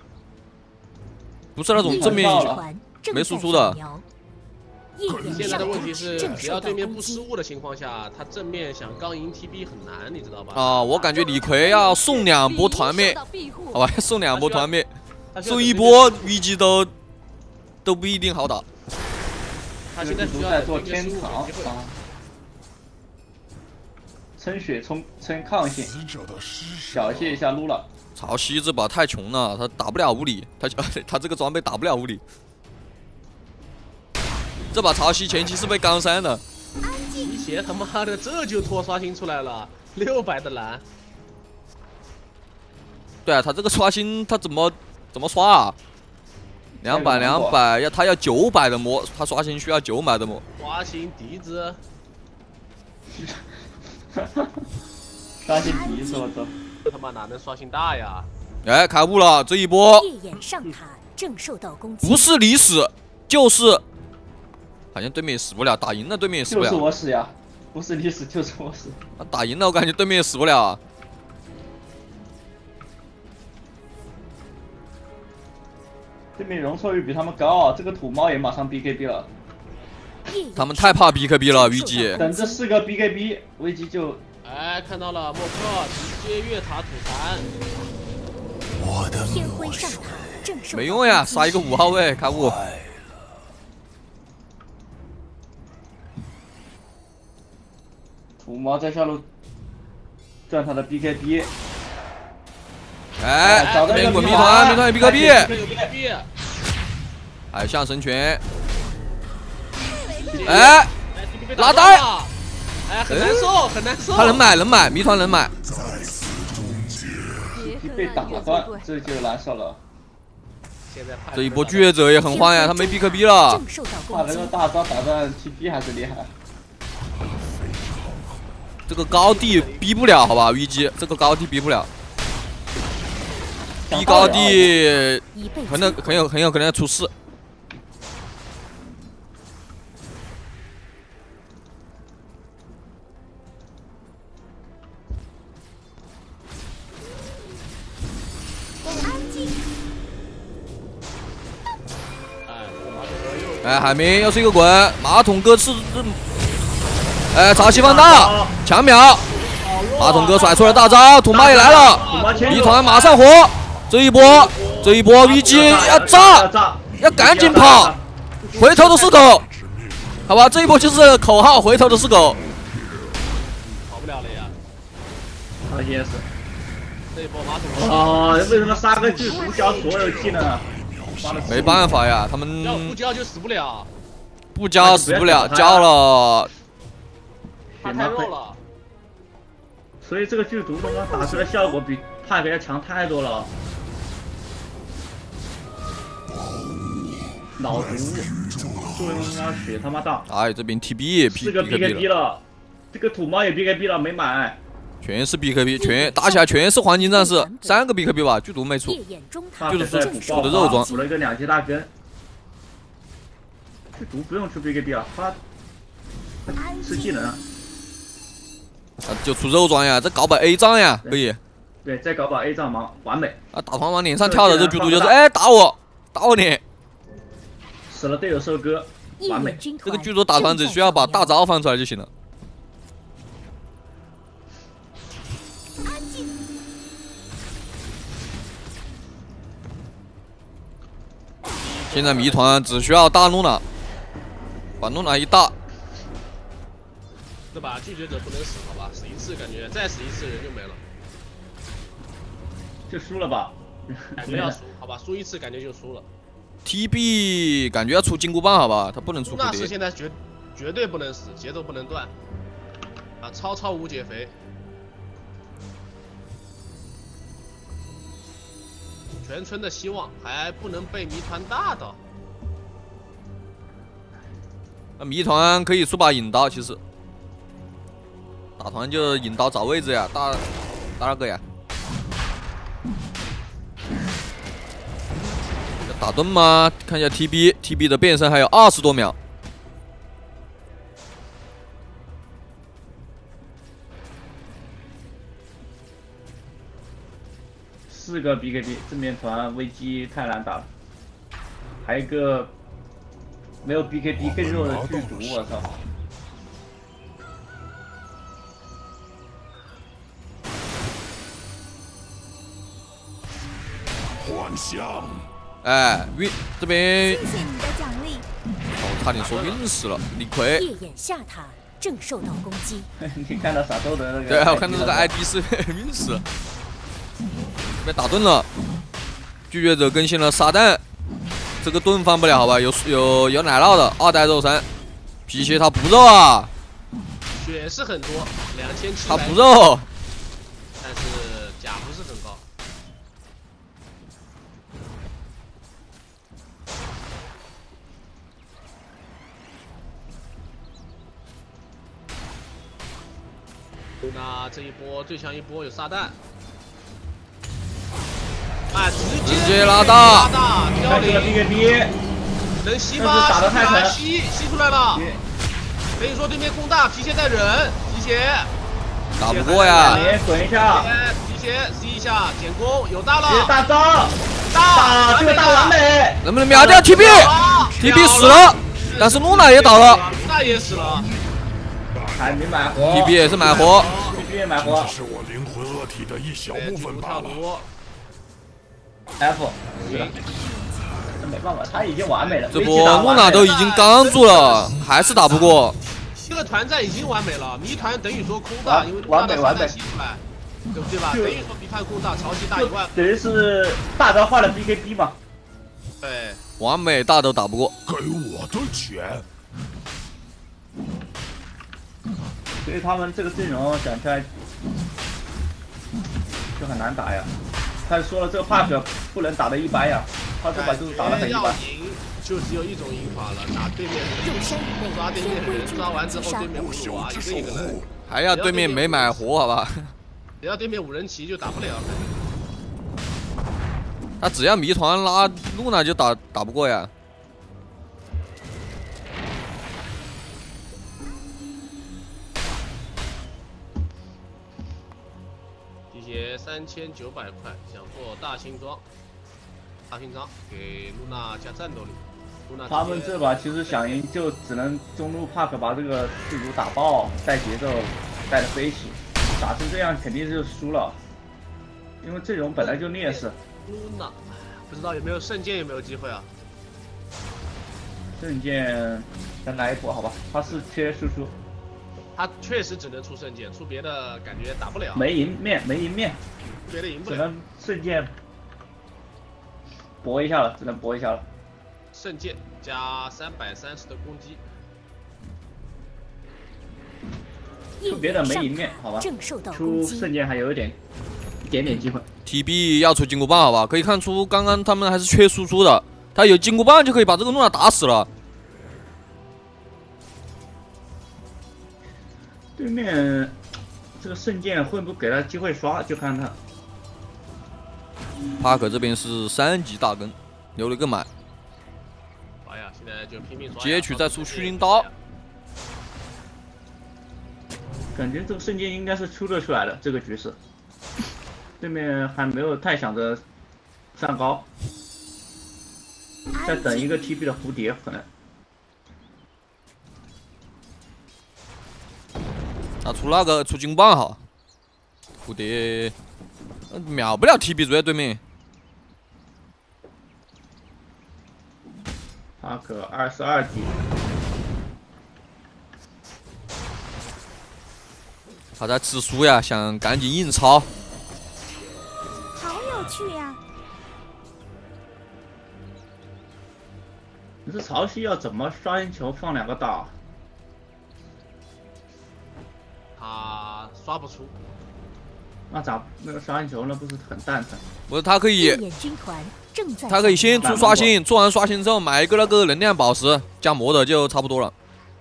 不是那种正面没输出的。 现在的问题是，只要对面不失误的情况下，他正面想刚赢 T B 很难，你知道吧？ 啊，我感觉李逵要送两波团灭，好吧，送两波团灭。送一波虞姬都都不一定好打。 他现在需要在做天堂啊，撑血冲撑抗线，小谢一下撸了。 潮汐这把太穷了，他打不了物理，他他这个装备打不了物理。这把潮汐前期是被刚删的。 提前他妈的这就拖刷新出来了，六百的蓝。 对啊，他这个刷新他怎么？怎么刷啊？两百两百要他要九百的魔，他刷新需要九百的魔。 刷新笛子， 刷新笛子，我操！ 这他妈哪能刷新大呀？ 哎，开悟了这一波。 夜眼上塔正受到攻击。 不是你死，就是好像对面也死不了，打赢了对面也死不了。 就是我死呀，不是你死就是我死。 打赢了我感觉对面也死不了啊。 对面容错率比他们高啊，这个土猫也马上 B K B 了。 他们太怕 B K B 了，虞姬。 等这四个 B K B， 危机就…… 哎，看到了，默克直接越塔吐残。 我的天辉上塔正受没用呀，杀一个五号位开悟。 土猫在下路赚他的 B K B。 哎，这边滚谜团，谜团有 B K B， 还有象神拳，哎，拉带， 哎，很难受，很难受。 他能买，能买，谜团能买。 被打断，这就难受了。 这一波拒绝者也很慌呀，他没 B K B 了。 他那个大招打断 T P 还是厉害。 这个高地逼不了，好吧，虞姬，这个高地逼不了。逼高地很能很有很有可能要出事。哎，海明又是一个滚，马桶哥是，哎，潮汐放大，强秒，马桶哥甩出了大招，土妈也来了，谜团马上活。这一波，这一波虞姬要炸，要赶紧跑，回头都是狗，好吧，这一波就是口号，回头都是狗。 跑不了了呀。 他也是。 这一波马桶。 啊，为什么杀个巨毒交所有技能啊？ 没办法呀，他们要不交就死不了， 不交死不了，交了。 他太弱了。 所以这个剧毒他妈打出来效果比帕克要强太多了。脑毒，作用他血他妈大。 哎，这边 T B 也 P 四个 B K B 了，这个土猫也 B K B 了，没买。全是 B K B， 全打起来全是黄金战士，三个 B K B 吧，剧毒没出，就是出的肉装。 补了一个两级大根。剧毒不用出 B K B 啊，他吃技能啊。 啊，就出肉装呀，这搞把 A 仗呀，可以。 对，再搞把 A 仗忙完美。 啊，大团往脸上跳的这剧毒就是，哎，打我，打我脸。 死了队友收割，完美。 这这个剧组打团只需要把大招放出来就行了。现在谜团只需要大露娜，把露娜一大。 对吧？拒绝者不能死，好吧？死一次感觉再死一次人就没了， 就输了吧？ 感觉要输，好吧？输一次感觉就输了。 T B 感觉要出金箍棒，好吧？他不能出露娜是蝴蝶。 现在绝绝对不能死，节奏不能断。啊，超超无解肥，全村的希望还不能被谜团打到。 那谜团可以出把引刀，其实。 打团就引刀找位置呀，大大二个呀，打盾吗？看一下 T B，T B 的变身还有二十多秒。 四个 B K B， 正面团危机太难打了，还有一个没有 B K B 更弱的剧毒，我操！ 幻象， 哎，陨这边， 谢谢你的奖励。 哦，差点说陨石了，理亏。 夜眼下塔正受到攻击。 你看到傻豆的那个？ 对啊，我看到这个 I D 是陨石，被打盾了。拒绝者更新了撒旦，这个盾放不了，好吧？有有有奶酪的二代肉山，皮鞋他不肉啊， 血是很多，两千七他百。 不肉， 但是甲不是很高。 那这一波最强一波有撒旦，啊，直接直接拉大， 拉大，凋看这个 B 零 K B， 能吸吗？ 打得太狠了吸吸出来了，等于说对面攻大，皮鞋带人，皮鞋打不过呀。 连滚一下， 皮鞋吸一下，减攻有大了， 直接大招， 大这个大完美， 能不能秒掉 T B？T B 死了，但是露娜也倒了， 露娜也死了。 还没买活 ，T B 也是买活 ，T B 也买活这是我灵魂恶体的一小部分罢了。 F 是的，这没办法，他已经完美了。 这波露娜都已经刚住了，还是打不过。 这个团战已经完美了，谜团等于说空大，因为完美完美吸出来，对不对吧？等于说谜团空大，潮汐大以外， 等于是大招换了 B K B 嘛。 对， 完美大都打不过。 给我的钱。 所以他们这个阵容讲起来就很难打呀。他说了，这个 Park 不能打得一般呀，他这把就是打得很一般。 要赢就只有一种赢法了，打对面肉身已被抓对面的人， 天灰之抓完之击杀后对。面五手啊，一个一个人， 还要对面没买活，好吧？ 只要对面五人齐就打不了。 他只要谜团拉露娜就打打不过呀。 贴三千九百块，想做大新装，大勋章给露娜加战斗力。露娜他们这把其实想赢，就只能中路 Park 把这个剧组打爆，带节奏，带着飞起，打成这样肯定是输了，因为阵容本来就劣势。 露娜，不知道有没有圣剑有没有机会啊？ 圣剑再来一波好吧，他是缺输出。 他确实只能出圣剑，出别的感觉打不了。 没赢面，没赢面， 出别的赢不了。 只能圣剑搏一下了，只能搏一下了。 圣剑加三百三十的攻击， 出别的没赢面，好吧？出圣剑还有一点一点点机会。 T B 要出金箍棒，好吧？可以看出刚刚他们还是缺输出的，他有金箍棒就可以把这个露娜打死了。 对面这个圣剑会不会给他机会刷，就看他。 帕克这边是三级大根，留了一个满。 哎呀，现在就拼命刷。 截取再出虚灵刀。 感觉这个圣剑应该是出得出来的这个局势，对面还没有太想着上高。 再等一个 T B 的蝴蝶可能。 啊，出那个出金棒哈，蝴蝶秒不了 T B 追对面。 帕克二十二级， 他在吃书呀，想赶紧印钞。 好有趣呀！ 你这潮汐要怎么刷银球放两个大？ 他刷不出。 那咋那个刷银球那不是很蛋疼？ 不是，他可以， 夜眼军团正在他可以先做刷新，做完刷新之后买一个那个能量宝石加魔的就差不多了。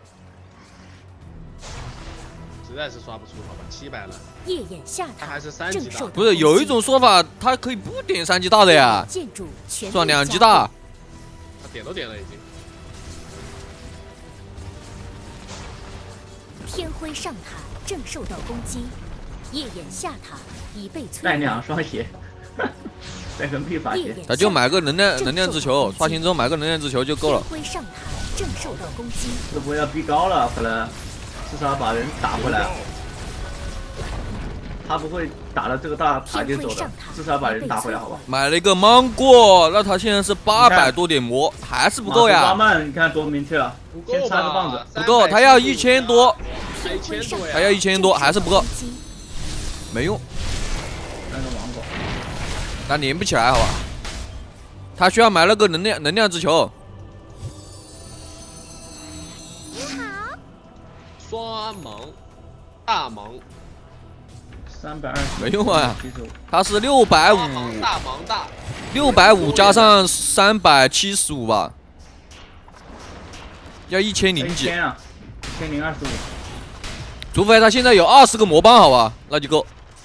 实在是刷不出，好吧，七百了。 夜眼下塔他还是三级大， 不是有一种说法，他可以不点三级大的呀， 建筑全算两级大。 他点都点了已经。 天辉上塔正受到攻击，夜眼下塔已被摧带毁。 两双鞋，带个秘法鞋。 他就买个能量能量之球，刷新之后买个能量之球就够了。 天辉上塔正受到攻击， 这波要逼高了，可能至少把人打回来。他不会打了这个大塔就走的，至少把人打回来，好吧？ 买了一个芒果，那他现在是八百多点魔，还是不够呀？ 八曼，你看多明确啊！先插个棒子， 不够，他要一千多， 一千多呀， 他要一千多，还是不够，没用。 那个芒果， 他连不起来，好吧？他需要买那个能量能量之球。 双盲，大盲， 三百二十， 没用啊！他是六百五， 大盲大， 六百五加上三百七十五吧，要一千零几。 一千啊，一千零二十五。 除非他现在有二十个魔棒，好吧，那就够。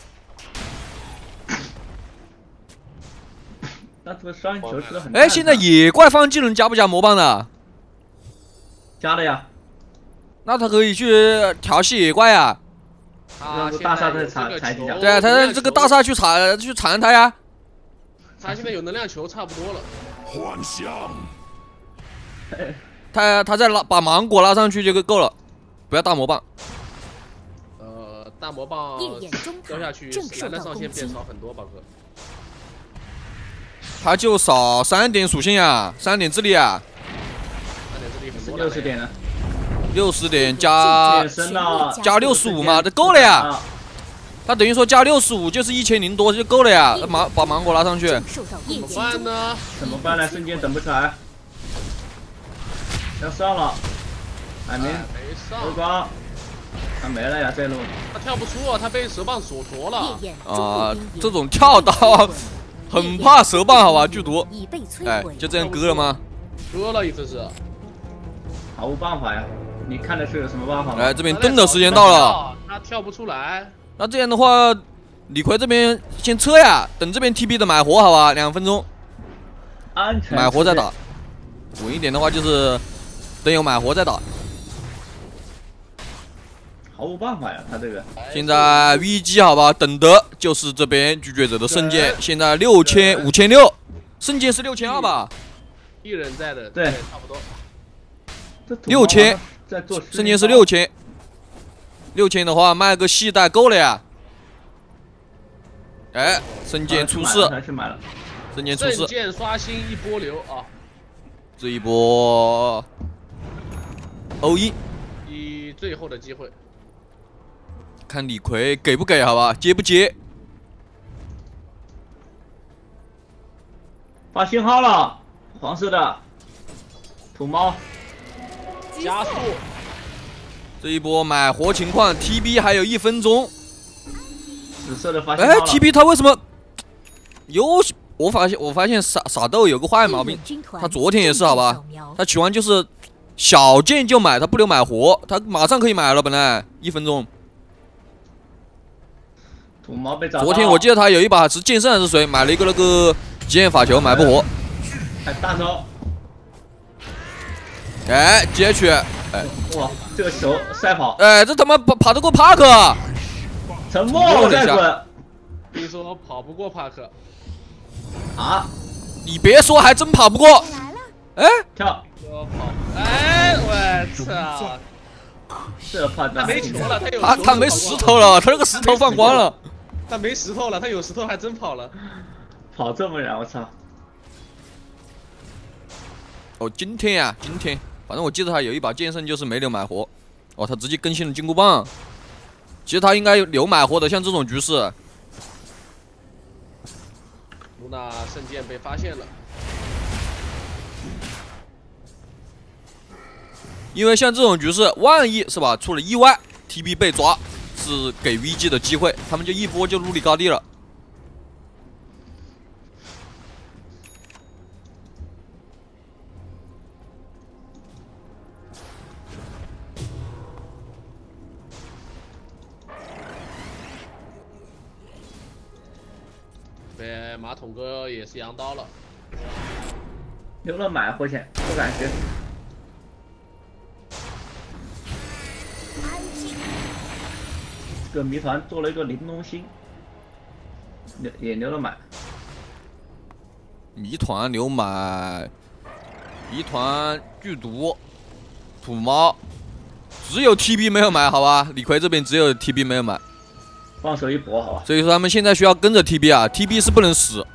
那这个双球是很…… 哎，现在野怪放技能加不加魔棒的？ 加了呀。 那他可以去调戏野怪呀。 他大厦在踩踩几脚。 对啊，他在这个大厦去踩去缠他呀。 他现在有能量球差不多了。 幻想。 他他再拉把芒果拉上去就够了，不要大魔棒。 呃，大魔棒掉下去，蓝的上限变少很多，宝哥。 他就少三点属性呀，三点智力啊。 三点智力很多。 六十点呢？ 六十点加加六十五嘛，这够了呀。他等于说加六十五就是一千零多就够了呀。芒把芒果拉上去。 怎么办呢？ 怎么办呢？瞬间等不出来。要上了，还没没上。 欧光，他没了呀，这路。 他跳不出啊，他被蛇棒锁着了。 啊，这种跳刀很怕蛇棒，好吧，剧毒。哎，就这样割了吗？ 割了，这是。 毫无办法呀。你看的是有什么办法吗？ 哎，这边蹲的时间到了， 他跳不出来。 那这样的话，李逵这边先撤呀，等这边 T B 的买活，好吧，两分钟， 安全买活再打。稳一点的话就是等有买活再打。 毫无办法呀，他这个。 现在 V G 好吧，等的就是这边拒绝者的圣剑，现在六千五千六，圣剑是六千二吧？ 一人在的， 对， 差不多。 六千，圣剑是六千，六千的话卖个系带够了呀。哎，圣剑出世，圣剑出世， 圣剑刷新一波流啊！ 这一波欧一， 以最后的机会， 看李逵给不给，好吧，接不接？ 发信号了，黄色的土猫。 加速， 这一波买活情况 ，T B 还有一分钟。 紫色的发现。哎 ，T B 他为什么又？我发现我发现傻傻豆有个坏毛病，他昨天也是好吧？他取完就是小剑就买，他不留买活，他马上可以买了，本来一分钟。 土猫被找到。 昨天我记得他有一把是剑圣还是谁，买了一个那个极限法球，买不活。 哎，大招。 哎，接去，哎， 哇，这个球赛跑， 哎，这他妈跑跑得过帕克？ 沉默了再滚。 你说跑不过帕克？ 啊？ 你别说，还真跑不过。 哎， 跳， 我跑，哎，我操！ 这炮他没球了，他有他他没石头了，他那个石头放光了。 他没石头了，他有石头还真跑了。 跑这么远，我操！ 哦，今天呀、啊，今天，反正我记得他有一把剑圣就是没留买活。哦，他直接更新了金箍棒。其实他应该留买活的，像这种局势。 露娜圣剑被发现了。 因为像这种局势，万一是吧出了意外 ，T B 被抓，是给 V G 的机会，他们就一波就入里高地了。 被马桶哥也是扬刀了， 留了买回去，不敢学。这个谜团做了一个玲珑心，留也留了买。 谜团留买，谜团剧毒，土猫，只有 T B 没有买，好吧？李逵这边只有 T B 没有买。 放手一搏，好吧。 所以说他们现在需要跟着 T B 啊 ，T B 是不能死。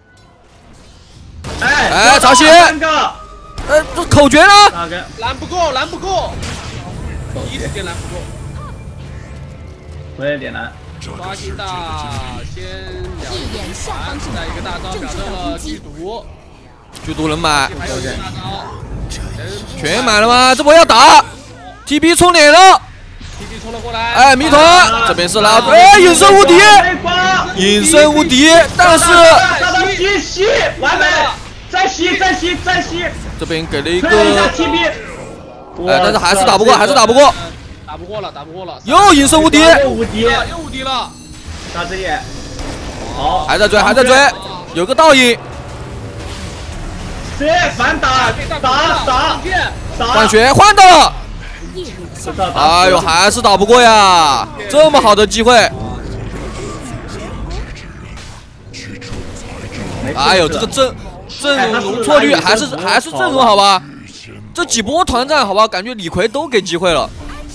哎哎，曹曦， 三个， 呃，这口诀呢？ 大哥， 拦不过，拦不过，第一时间拦不过。 我也点燃。 抓心大先两传，现在一个大招表证了剧毒， 剧毒能买， 还有一个大招， 全买了吗？这波要打 ，T B 冲脸了。 T B 冲了过来， 哎，谜团这边是拉，哎，隐身无敌，隐身无敌，但是吸吸完美，再吸再吸再吸， 这边给了一个 T B， 哎，但是还是打不过，还是打不过， 打不过了，打不过了， 又隐身无敌， 又无敌， 又无敌了， 大只眼，好， 还在追，还在追，有个倒影， 直接反打打打打， 换血换到了。哎呦，还是打不过呀！这么好的机会，哎呦，这个阵阵容错率还是还是阵容好吧？这几波团战好吧，感觉李逵都给机会了，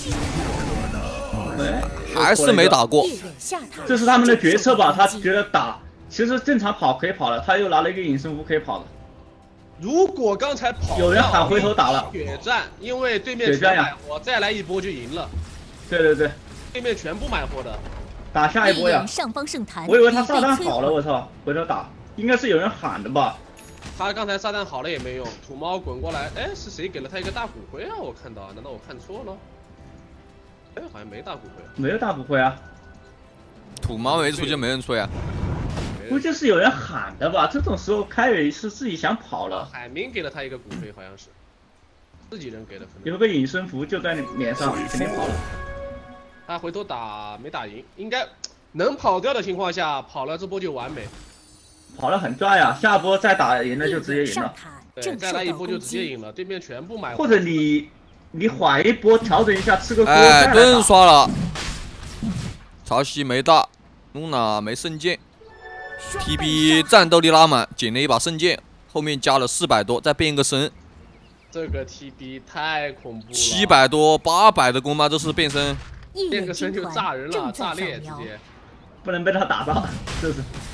还是没打过。 这是他们的决策吧？他觉得打，其实正常跑可以跑的，他又拿了一个隐身符可以跑的。 如果刚才跑， 有人喊回头打了， 血战，因为对面全买活，再来一波就赢了。 对对对， 对面全部买活的， 打下一波呀！ 上方圣坛， 我以为他炸弹好了，我操，回头打，应该是有人喊的吧？ 他刚才炸弹好了也没用，土猫滚过来，哎，是谁给了他一个大骨灰啊？我看到啊，难道我看错了？哎，好像没大骨灰， 没有大骨灰啊。 土猫没出就没人吹啊。 估计是有人喊的吧？这种时候开伟是自己想跑了。 海明给了他一个骨灰，好像是自己人给的。 有个隐身符就在你脸上，肯定跑了。 他回头打没打赢，应该能跑掉的情况下，跑了这波就完美。 跑了很赚呀，下波再打赢了就直接赢了。 对，再来一波就直接赢了，对面全部买。 或者你你缓一波，调整一下，吃个锅哎， 再来盾刷了，曹曦没大，露娜没圣剑。T B 战斗力拉满，捡了一把圣剑，后面加了四百多，再变一个身。 这个 T B 太恐怖了。 七百多、八百的攻吧，这是变身。 变个身就炸人了，炸裂直接。 不能被他打到，就是。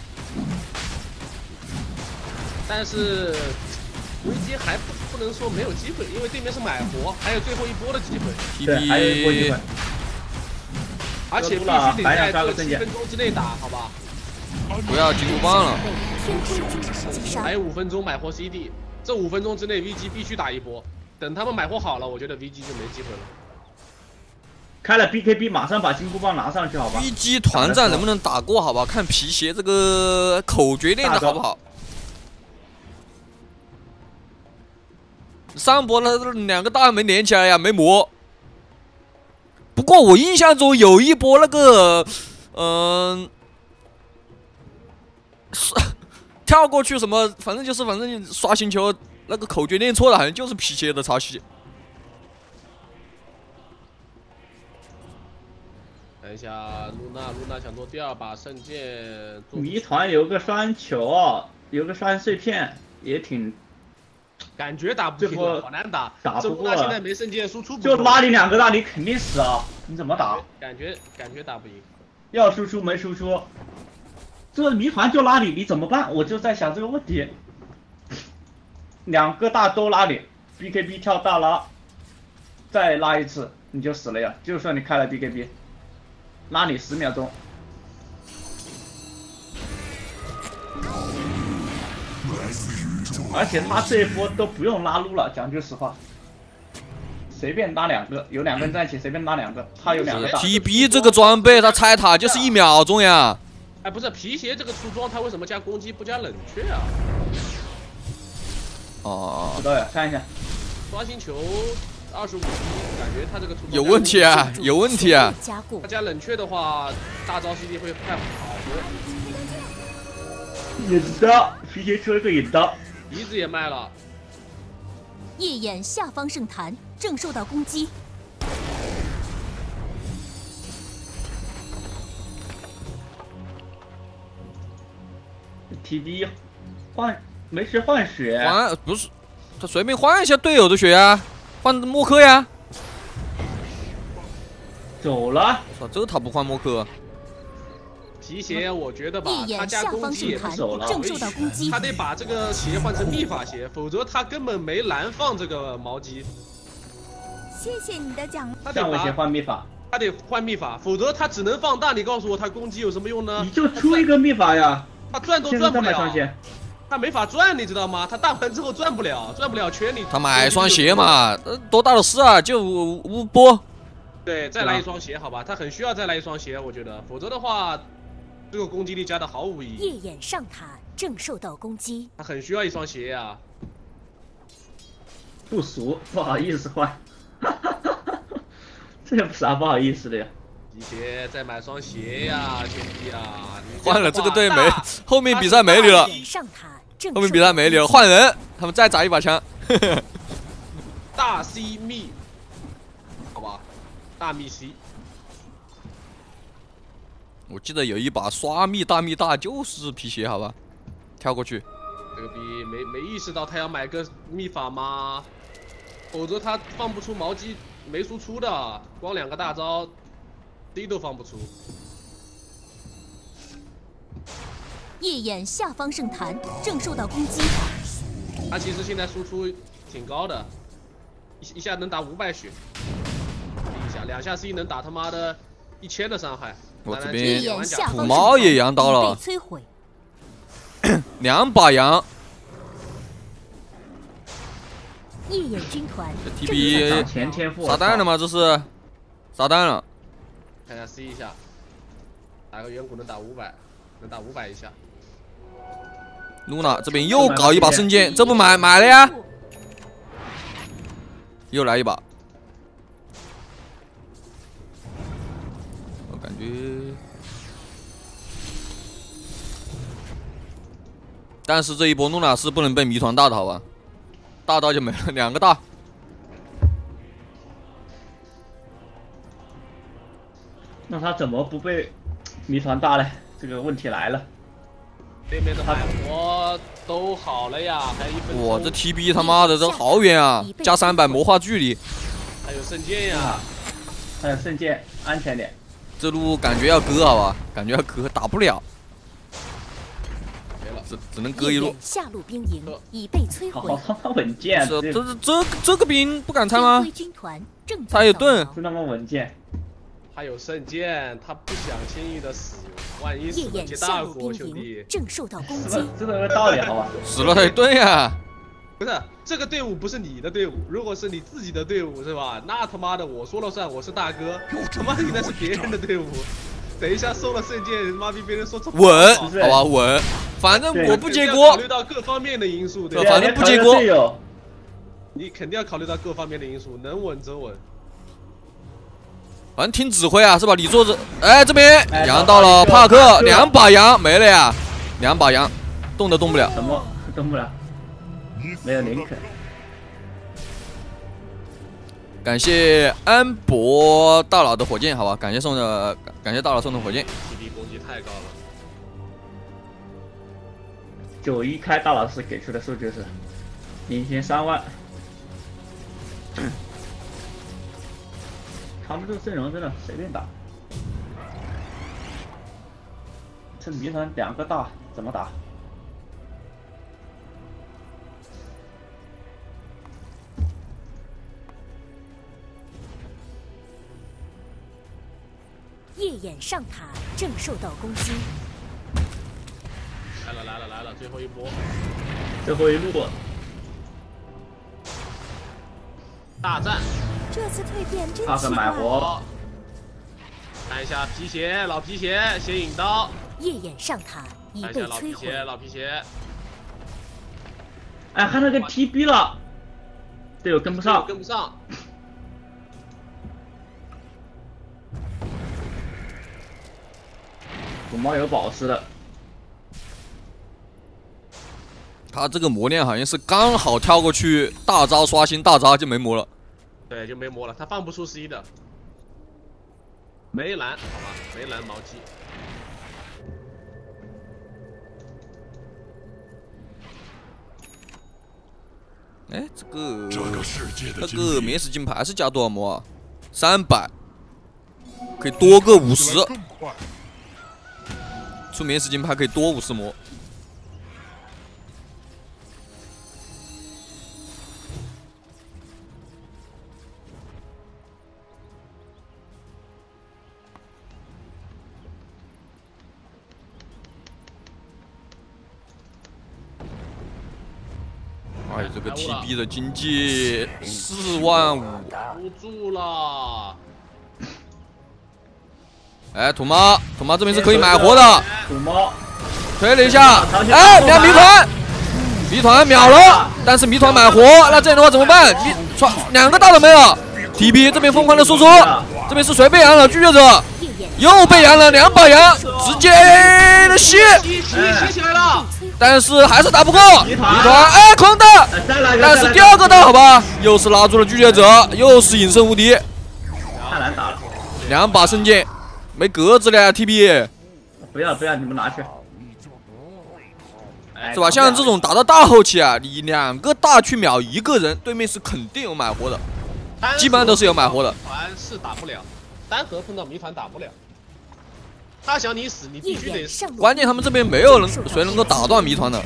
但是危机还不不能说没有机会，因为对面是买活，还有最后一波的机会。 对，还有一波机会。 而且必须得在这七分钟之内打，好吧？ 不要金箍棒了， 还有五分钟买活 C D， 这五分钟之内 V G 必须打一波。等他们买活好了，我觉得 V G 就没机会了。 开了 B K B， 马上把金箍棒拿上去，好吧 ？V G 团战能不能打过？好吧，看皮鞋这个口诀练的好不好。上波了，两个大没连起来呀，没磨。不过我印象中有一波那个，嗯、呃，跳过去什么，反正就是反正刷星球那个口诀练错了，好像就是皮鞋的抄袭。 等一下，露娜，露娜想做第二把圣剑。 谜团有个双球，有个双碎片，也挺感觉打不赢，好难打。 打不过。 现在没圣剑，输出就拉你两个大，你肯定死啊！你怎么打？ 感觉感觉打不赢。 要输出没输出，这谜团就拉你，你怎么办？我就在想这个问题。两个大都拉你 ，B K B 跳大拉，再拉一次你就死了呀！就算你开了 B K B， 拉你十秒钟。而且他这一波都不用拉撸了，讲句实话，随便拉两个，有两个人在一起随便拉两个，他有两个大。 T B 这个装备，他踩塔就是一秒钟呀。 哎，不是皮鞋这个出装，他为什么加攻击不加冷却啊？ 哦， 不知道呀，看一下。 刷星球二十五级，感觉他这个出装有问题啊，有问题啊。 他加冷却的话，大招 C D 会快好多。 引的，皮鞋出了个引的。 鼻子也卖了。 夜眼下方圣坛正受到攻击。 T B 换没事换血， 换不是他随便换一下队友的血呀，换默克呀。 走了。 操，这他不换默克。 皮鞋，我觉得吧，他加攻击也不走了， 正受到攻击， 他得把这个鞋换成秘法鞋，否则他根本没蓝放这个毛鸡。 谢谢你的奖。 他得降维鞋换秘法， 他得换秘法，否则他只能放大。你告诉我，他攻击有什么用呢？ 你就出一个秘法呀， 他转都转不了，他没法转，你知道吗？他大完之后转不了，转不了圈里。 他买双鞋嘛，多大的事啊，就五五波。 对，再来一双鞋，好吧，他很需要再来一双鞋，我觉得，否则的话。这个攻击力加的毫无意义。 夜眼上塔正受到攻击， 他很需要一双鞋呀、啊。 不熟，不好意思换，这有啥不好意思的呀？ 皮鞋再买双鞋呀，兄弟啊！ 换了这个队没，后面比赛没你了。 上塔正后面比赛没你了，换人，他们再砸一把枪。 大 C 密，好吧，大密 C。 我记得有一把刷密大密大就是皮鞋，好吧，跳过去。 这个逼没没意识到他要买个秘法吗？否则他放不出毛鸡，没输出的，光两个大招 ，D 都放不出。 夜眼下方圣坛正受到攻击。 他其实现在输出挺高的，一一下能打五百血，一下两下 C 能打他妈的一千的伤害。 我这边土猫猫也羊刀了，两把羊。 夜眼军团这 T B 撒蛋了吗？这是撒蛋了。 看一下 C 一下，打个远古能打五百，能打五百一下。 露娜这边又搞一把圣剑，这不买买了呀？又来一把。感觉，但是这一波露娜是不能被谜团大的，好吧？大刀就没了，两个大。 那他怎么不被谜团大呢？这个问题来了。 对面的海魔都好了呀，还有一分钟。 我这 T B 他妈的这好远啊，加三百魔化距离。 还有圣剑呀， 还有圣剑，安全点。 这路感觉要割，好吧？感觉要割，打不了， 没了， 只只能割一路。 下路兵营已被摧毁。 好他妈稳健， 这这这这个兵不敢拆吗？他有盾， 就那么稳健。 他有圣剑，他不想轻易的死，万一死了接大锅，兄弟。 正受到攻击， 这个有道理，好吧？ 死了他有盾呀。 不是这个队伍不是你的队伍，如果是你自己的队伍是吧？那他妈的我说了算，我是大哥。他妈现在是别人的队伍，等一下收了圣剑，妈逼别人说错。 稳，好吧稳，反正我不接锅。 考虑到各方面的因素，对吧？反正不接锅。 你肯定要考虑到各方面的因素，能稳则稳。 反正听指挥啊，是吧？你坐着，哎，这边羊到了，帕克两把羊没了呀，两把羊，动都动不了。 什么动不了？没有林肯。 感谢安博大佬的火箭，好吧？感谢送的，感谢大佬送的火箭。 T B 攻击太高了。 九一开大老师给出的数据是领先三万。他们这个阵容真的随便打。这谜团两个大怎么打？ 夜眼上塔正受到攻击。 来了来了来了，最后一波， 最后一路。 大战。 这次蜕变真帕克买活。 看一下皮鞋，老皮鞋先引刀。 夜眼上塔已看一下老被摧毁。 皮鞋，老皮鞋。 哎，还那个 T B 了，队友跟不上， 跟不上。 主猫有宝石的。 他这个磨练好像是刚好跳过去，大招刷新大招就没磨了。 对，就没磨了，他放不出 C 的。没蓝，好吧，没蓝毛鸡。 哎，这个这个世界的这个免死金牌是加多少魔啊？三百，可以多个五十。出免死金牌可以多五十魔。哎，这个 T B 的经济四万五， 不住了。 哎，土猫，土猫这边是可以买活的。 土猫推了一下，哎，两谜团，谜团秒了，但是谜团买活，那这样的话怎么办？谜传两个大的没有 ，T B 这边疯狂的输出，这边是谁被羊了？拒绝者又被羊了，两把羊，直接的吸， 吸吸吸起来了。 但是还是打不过，谜团哎空的，但是第二个大好吧，又是拉住了拒绝者，又是隐身无敌， 太难打了， 两把圣剑没格子了呀 T B， 不要不要，你们拿去， 是吧？像这种打到大后期啊，你两个大去秒一个人，对面是肯定有买活的，基本上都是有买活的。 团是打不了，单核碰到谜团打不了。他想你死，你必须得死。 关键他们这边没有人谁能够打断谜团的。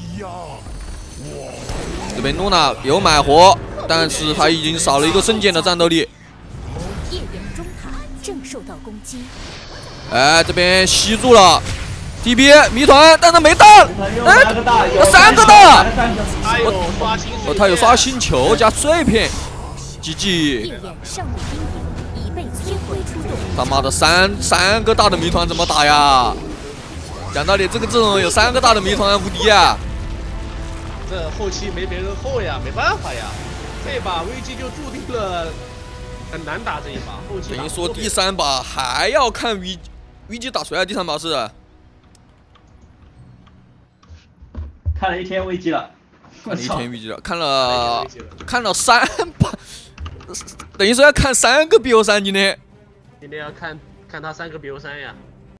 这边露娜有买活，但是他已经少了一个圣剑的战斗力。 夜眼中塔正受到攻击。 哎，这边吸住了 T B 谜团，但是没到。哎，三个大。 他有刷新， 哦，他有刷星球加碎片。G G。 夜眼上路阴影已被摧毁出动。 他妈的三三个大的谜团怎么打呀？讲道理，这个阵容有三个大的谜团无敌啊！ 这后期没别人后呀，没办法呀。这把危机就注定了很难打这一把。后期等于说第三把还要看 V V G 打谁啊？第三把是看了一天危机了， 看了一天 V G 了，看了看了三把，等于说要看三个 B O 三今天。 今天要看看他三个 B O 三呀。